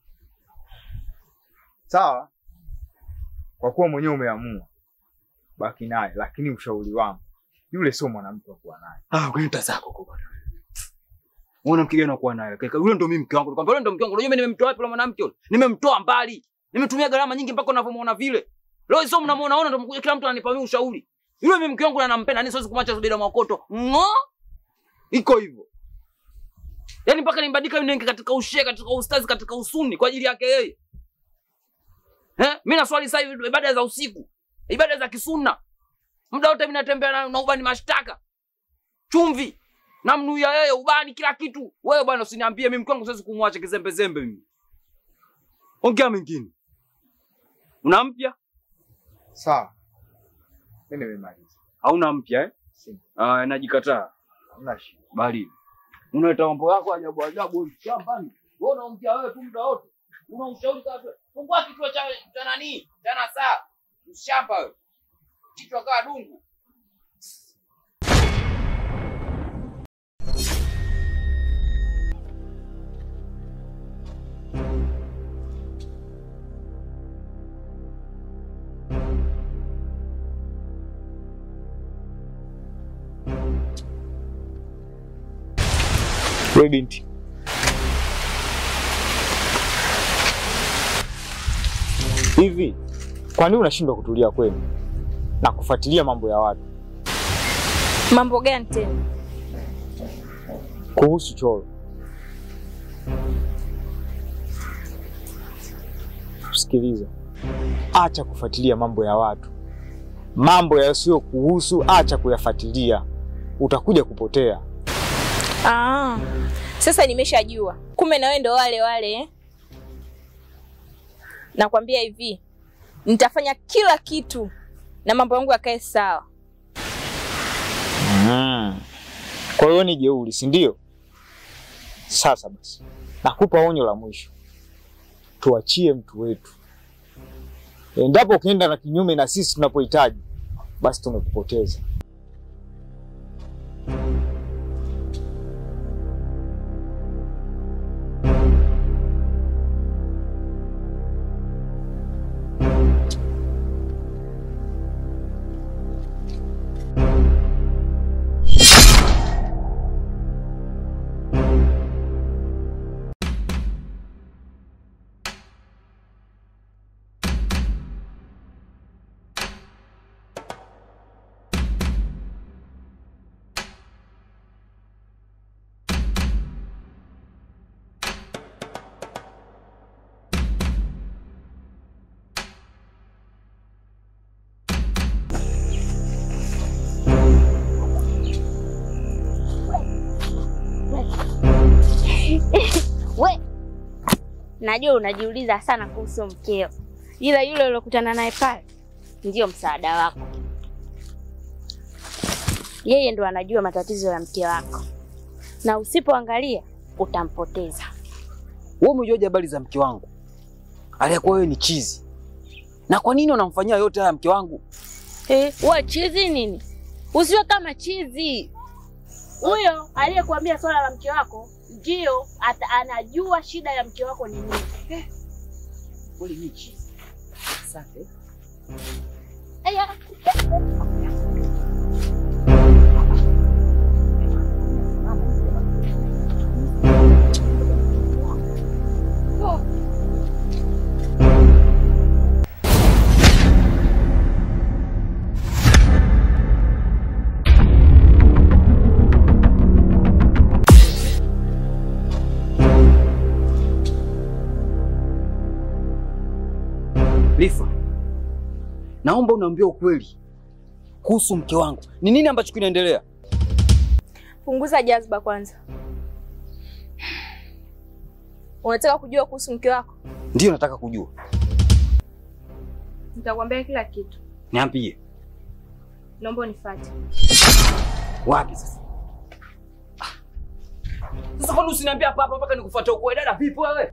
Sawa. Kwa kuwa mwenyewe umeamua, baki naye, lakini ushauri wangu, yule sio mwanamke wa kuwa naye. Ah, kwa nini zako kwa bwana? Unaona mke gani kuwa naye? Yule ndo mimi mke wangu. Kwamba yule ndo mke wangu. Unajua mimi nimemtoa wapi yule mwanamke yule? Nimemtoa mbali. Nimetumia gharama nyingi mpaka unavyomuona vile. Leo sio mnamuona ona ndo mkuja kila mtu ananipa mimi ushauri. Yule mimi mke wangu na nampenda, ni siwezi kumwacha Zubeda Maukoto. Ngo? Iko hivyo. Yaani mpaka nimbadilika mimi katika ushe, katika ustazi, katika usuni kwa ajili yake yeye. Eh? Mimi naswali sasa hivi ibada za usiku. Ibada za kisunna. Muda wote mimi natembea na, na ubani mashtaka. Chumvi. Namnuia yeye ubani kila kitu. Wewe bwana usiniambie mimi mke wangu siwezi kumwacha kizembe zembe mimi. Ongea mengine. Una mpya? Sawa. Mimi nimemaliza. Hauna mpya eh? Ah, najikataa. Hamna shida. Bali. Unaleta mambo yako ajabu ajabu shambani. Wewe unaongea wewe tu muda wote. Una ushauri kabisa. Fungua kituo cha cha nani? Jana saa. Ushamba wewe. Kichwa kaa dungu. Wewe binti. Hivi, kwa nini unashindwa kutulia kwenu na kufuatilia mambo ya watu? Mambo gani tena? Kuhusu Cholo. Sikiliza. Acha kufuatilia mambo ya watu. Mambo yasiyo kuhusu acha kuyafuatilia. Utakuja kupotea. Ah. Sasa nimeshajua. Kumbe na wewe ndo wale wale eh? Nakwambia hivi. Nitafanya kila kitu na mambo yangu yakae sawa. Mm. Kwa hiyo ni jeuri, si ndio? Sasa basi. Nakupa onyo la mwisho. Tuachie mtu wetu. Endapo ukienda na kinyume na sisi tunapohitaji, basi tumekupoteza. najua unajiuliza sana kuhusu mkeo, ila yule ulokutana naye pale ndio msaada wako. Yeye ndo anajua matatizo ya mke wako, na usipoangalia utampoteza. Wewe umejuaje habari za mke wangu? Aliyakuwa wewe ni chizi. Na kwa nini unamfanyia yote haya mke wangu? Eh, wewe chizi nini? Usiwe kama chizi. Huyo aliyekuambia swala la mke wako ndio anajua shida ya mke wako ni nini. Eh. Wewe ni chizi. Asante. Aya. Lifa, naomba uniambie ukweli kuhusu mke wangu. Ni nini ambacho kinaendelea? Punguza jazba kwanza. Unataka kujua kuhusu mke wako? Ndio nataka kujua. Nitakwambia kila kitu. Niambie. Naomba unifuate. Wapi sasa? Sasa kwani usiniambia hapa hapa mpaka nikufuate huko? Dada vipi wewe?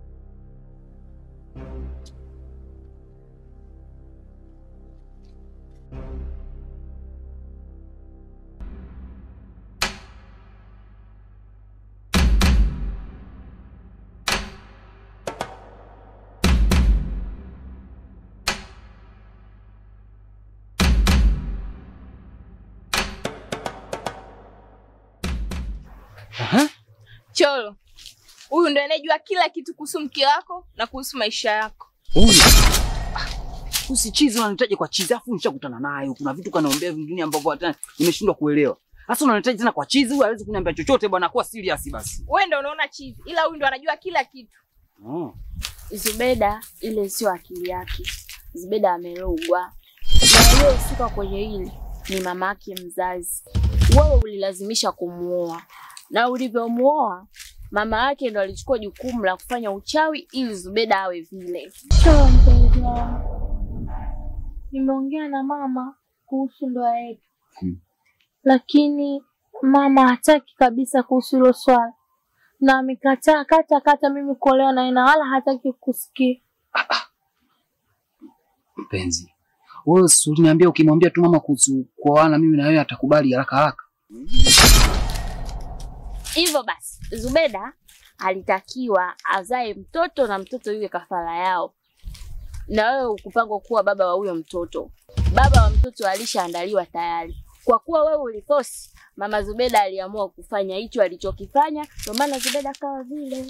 Aha. Cholo, huyu ndo anayejua kila kitu kuhusu mke wako na kuhusu maisha yako. Huyu. Usichizi unanitaje kwa chizi afu nishakutana naye. Kuna vitu kanaombea vingine ambavyo hata nimeshindwa kuelewa. Sasa unanitaje tena kwa chizi? Huyu hawezi kuniambia chochote bwana, kuwa serious basi. Wewe ndo unaona chizi, ila huyu ndo anajua kila kitu. Oh. Zubeda ile sio akili yake. Zubeda amerogwa. Na yeye usika kwenye hili ni mamake mzazi. Wewe ulilazimisha kumuoa. Na ulivyomuoa, mama yake ndo alichukua jukumu la kufanya uchawi ili Zubeda awe vile. Sawa mpenzi wangu. Nimeongea na mama kuhusu ndoa yetu. Hmm. Lakini mama hataki kabisa kuhusu hilo swala. Na amekataa kata kata mimi kuolewa na yeye wala hataki kusikia. Mpenzi, wewe usiniambia ukimwambia tu mama kuhusu kuoana mimi na wewe atakubali haraka haraka. Hivyo basi, Zubeda alitakiwa azae mtoto na mtoto yule kafara yao. Na wewe ukupangwa kuwa baba wa huyo mtoto. Baba wa mtoto alishaandaliwa tayari. Kwa kuwa wewe ulifosi, mama Zubeda aliamua kufanya hicho alichokifanya, ndio maana Zubeda kawa vile.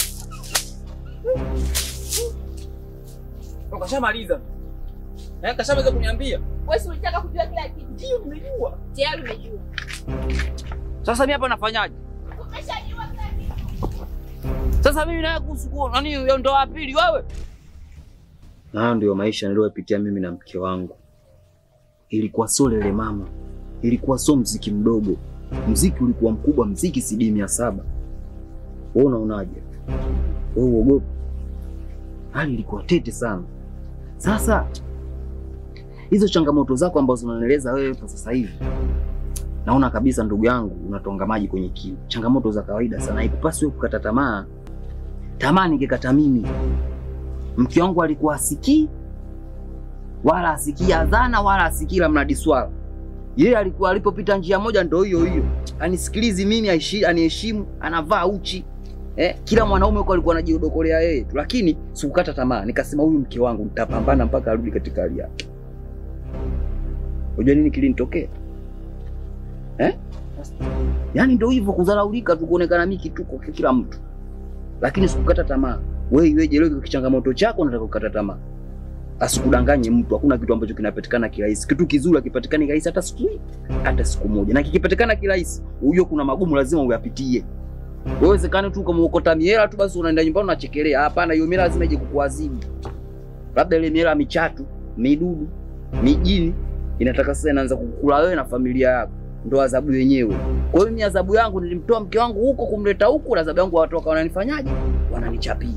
Ukashamaliza. Na kashamaliza kuniambia. Wewe si ulitaka kujua kila kitu. Ndio umejua. Tayari umejua. Sasa mimi hapa nafanyaje? Umeshajua kila kitu. Sasa mimi naye kuhusu nani hiyo ndo wa pili wewe? Na ndio maisha niliyopitia mimi na mke wangu. Ilikuwa sio lele mama. Ilikuwa sio mziki mdogo. Mziki ulikuwa mkubwa, mziki C D mia saba. Wewe unaonaje? Wewe uogopa? Hali ilikuwa tete sana. Sasa hizo changamoto zako ambazo unanieleza wewe kwa sasa hivi, naona kabisa ndugu yangu unatonga maji kwenye kiu. Changamoto za kawaida sana, haikupaswi wewe kukata tamaa. Tamaa ningekata mimi. Mke wangu alikuwa asikii wala asikii adhana wala asikii la mnadi swala. Yeye alikuwa alipopita njia moja ndio hiyo hiyo. Anisikilizi mimi, aishi aniheshimu, anavaa uchi. Eh, kila mwanaume huko alikuwa anajiodokolea yeye tu, lakini sikukata tamaa. Nikasema huyu mke wangu nitapambana mpaka arudi katika hali yake. Unajua nini kilinitokea? Eh? Yaani ndio hivyo kudharaulika tu, kuonekana mimi kituko kwa kila mtu. Lakini sikukata tamaa. Wewe iweje leo kichangamoto chako unataka kukata tamaa? Asikudanganye mtu, hakuna kitu ambacho kinapatikana kirahisi. Kitu kizuri kipatikane kirahisi hata siku hata siku moja. Na kikipatikana kirahisi, huyo kuna magumu lazima uyapitie. Wewe zekane tu kumuokota miela tu basi unaenda nyumbani unachekelea. Hapana, hiyo miela lazima ije kukuadhibu. Labda ile miela michatu, midudu, mijini inataka sasa inaanza kukula wewe na familia yako. Ndio adhabu yenyewe. Kwa hiyo mimi adhabu yangu nilimtoa mke wangu huko kumleta huko, na adhabu yangu watoka wananifanyaje? Wananichapia.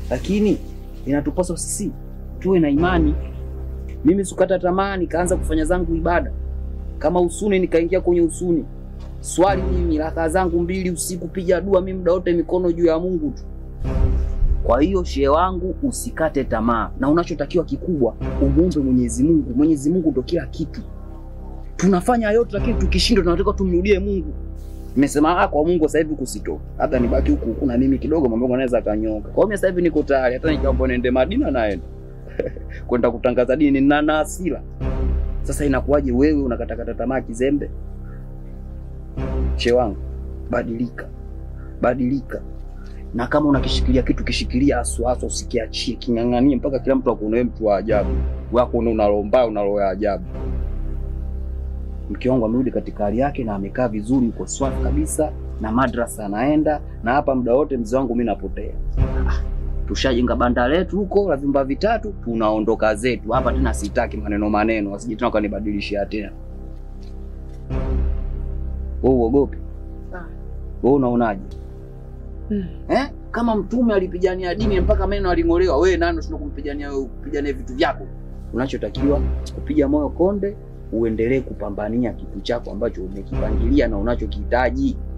lakini inatupaswa sisi tuwe na imani. Mimi sikukata tamaa, nikaanza kufanya zangu ibada kama usuni, nikaingia kwenye usuni, swali mimi raka zangu mbili usiku, piga dua mimi muda wote, mikono juu ya Mungu tu. Kwa hiyo shehe wangu, usikate tamaa, na unachotakiwa kikubwa umuombe Mwenyezi Mungu. Mwenyezi Mungu ndio kila kitu. Tunafanya yote, lakini tukishindwa tunataka tumrudie Mungu. Nimesema ah, kwa Mungu sasa hivi kusitoka, hata nibaki huku huku na mimi kidogo, mambo yangu yanaweza kanyoka. Kwa hiyo sasa hivi niko tayari, hata nikiambo niende Madina naenda kwenda kutangaza dini na na asila. Sasa inakuwaje wewe unakatakata tamaa kizembe? Shehe wangu, badilika, badilika. Na kama unakishikilia kitu, kishikilia asu asu, usikiachie, king'ang'anie mpaka kila mtu akuone mtu wa ajabu. Wako unalomba unaloya ajabu. Mke wangu amerudi katika hali yake na amekaa vizuri, uko swafi kabisa, na madrasa anaenda, na hapa muda wote mzee wangu mimi napotea. Ah, tushajenga banda letu huko la vyumba vitatu, tunaondoka zetu. Hapa tena sitaki maneno maneno, wasije tena kanibadilishia tena. Wewe uogope? Ah. Wewe unaonaje? Hmm. Eh? Kama mtume alipigania dini mpaka meno aling'olewa, wewe nani unashindwa kumpigania wewe, kupigania vitu vyako? Unachotakiwa kupiga moyo konde, uendelee kupambania kitu chako ambacho umekipangilia na unachokihitaji.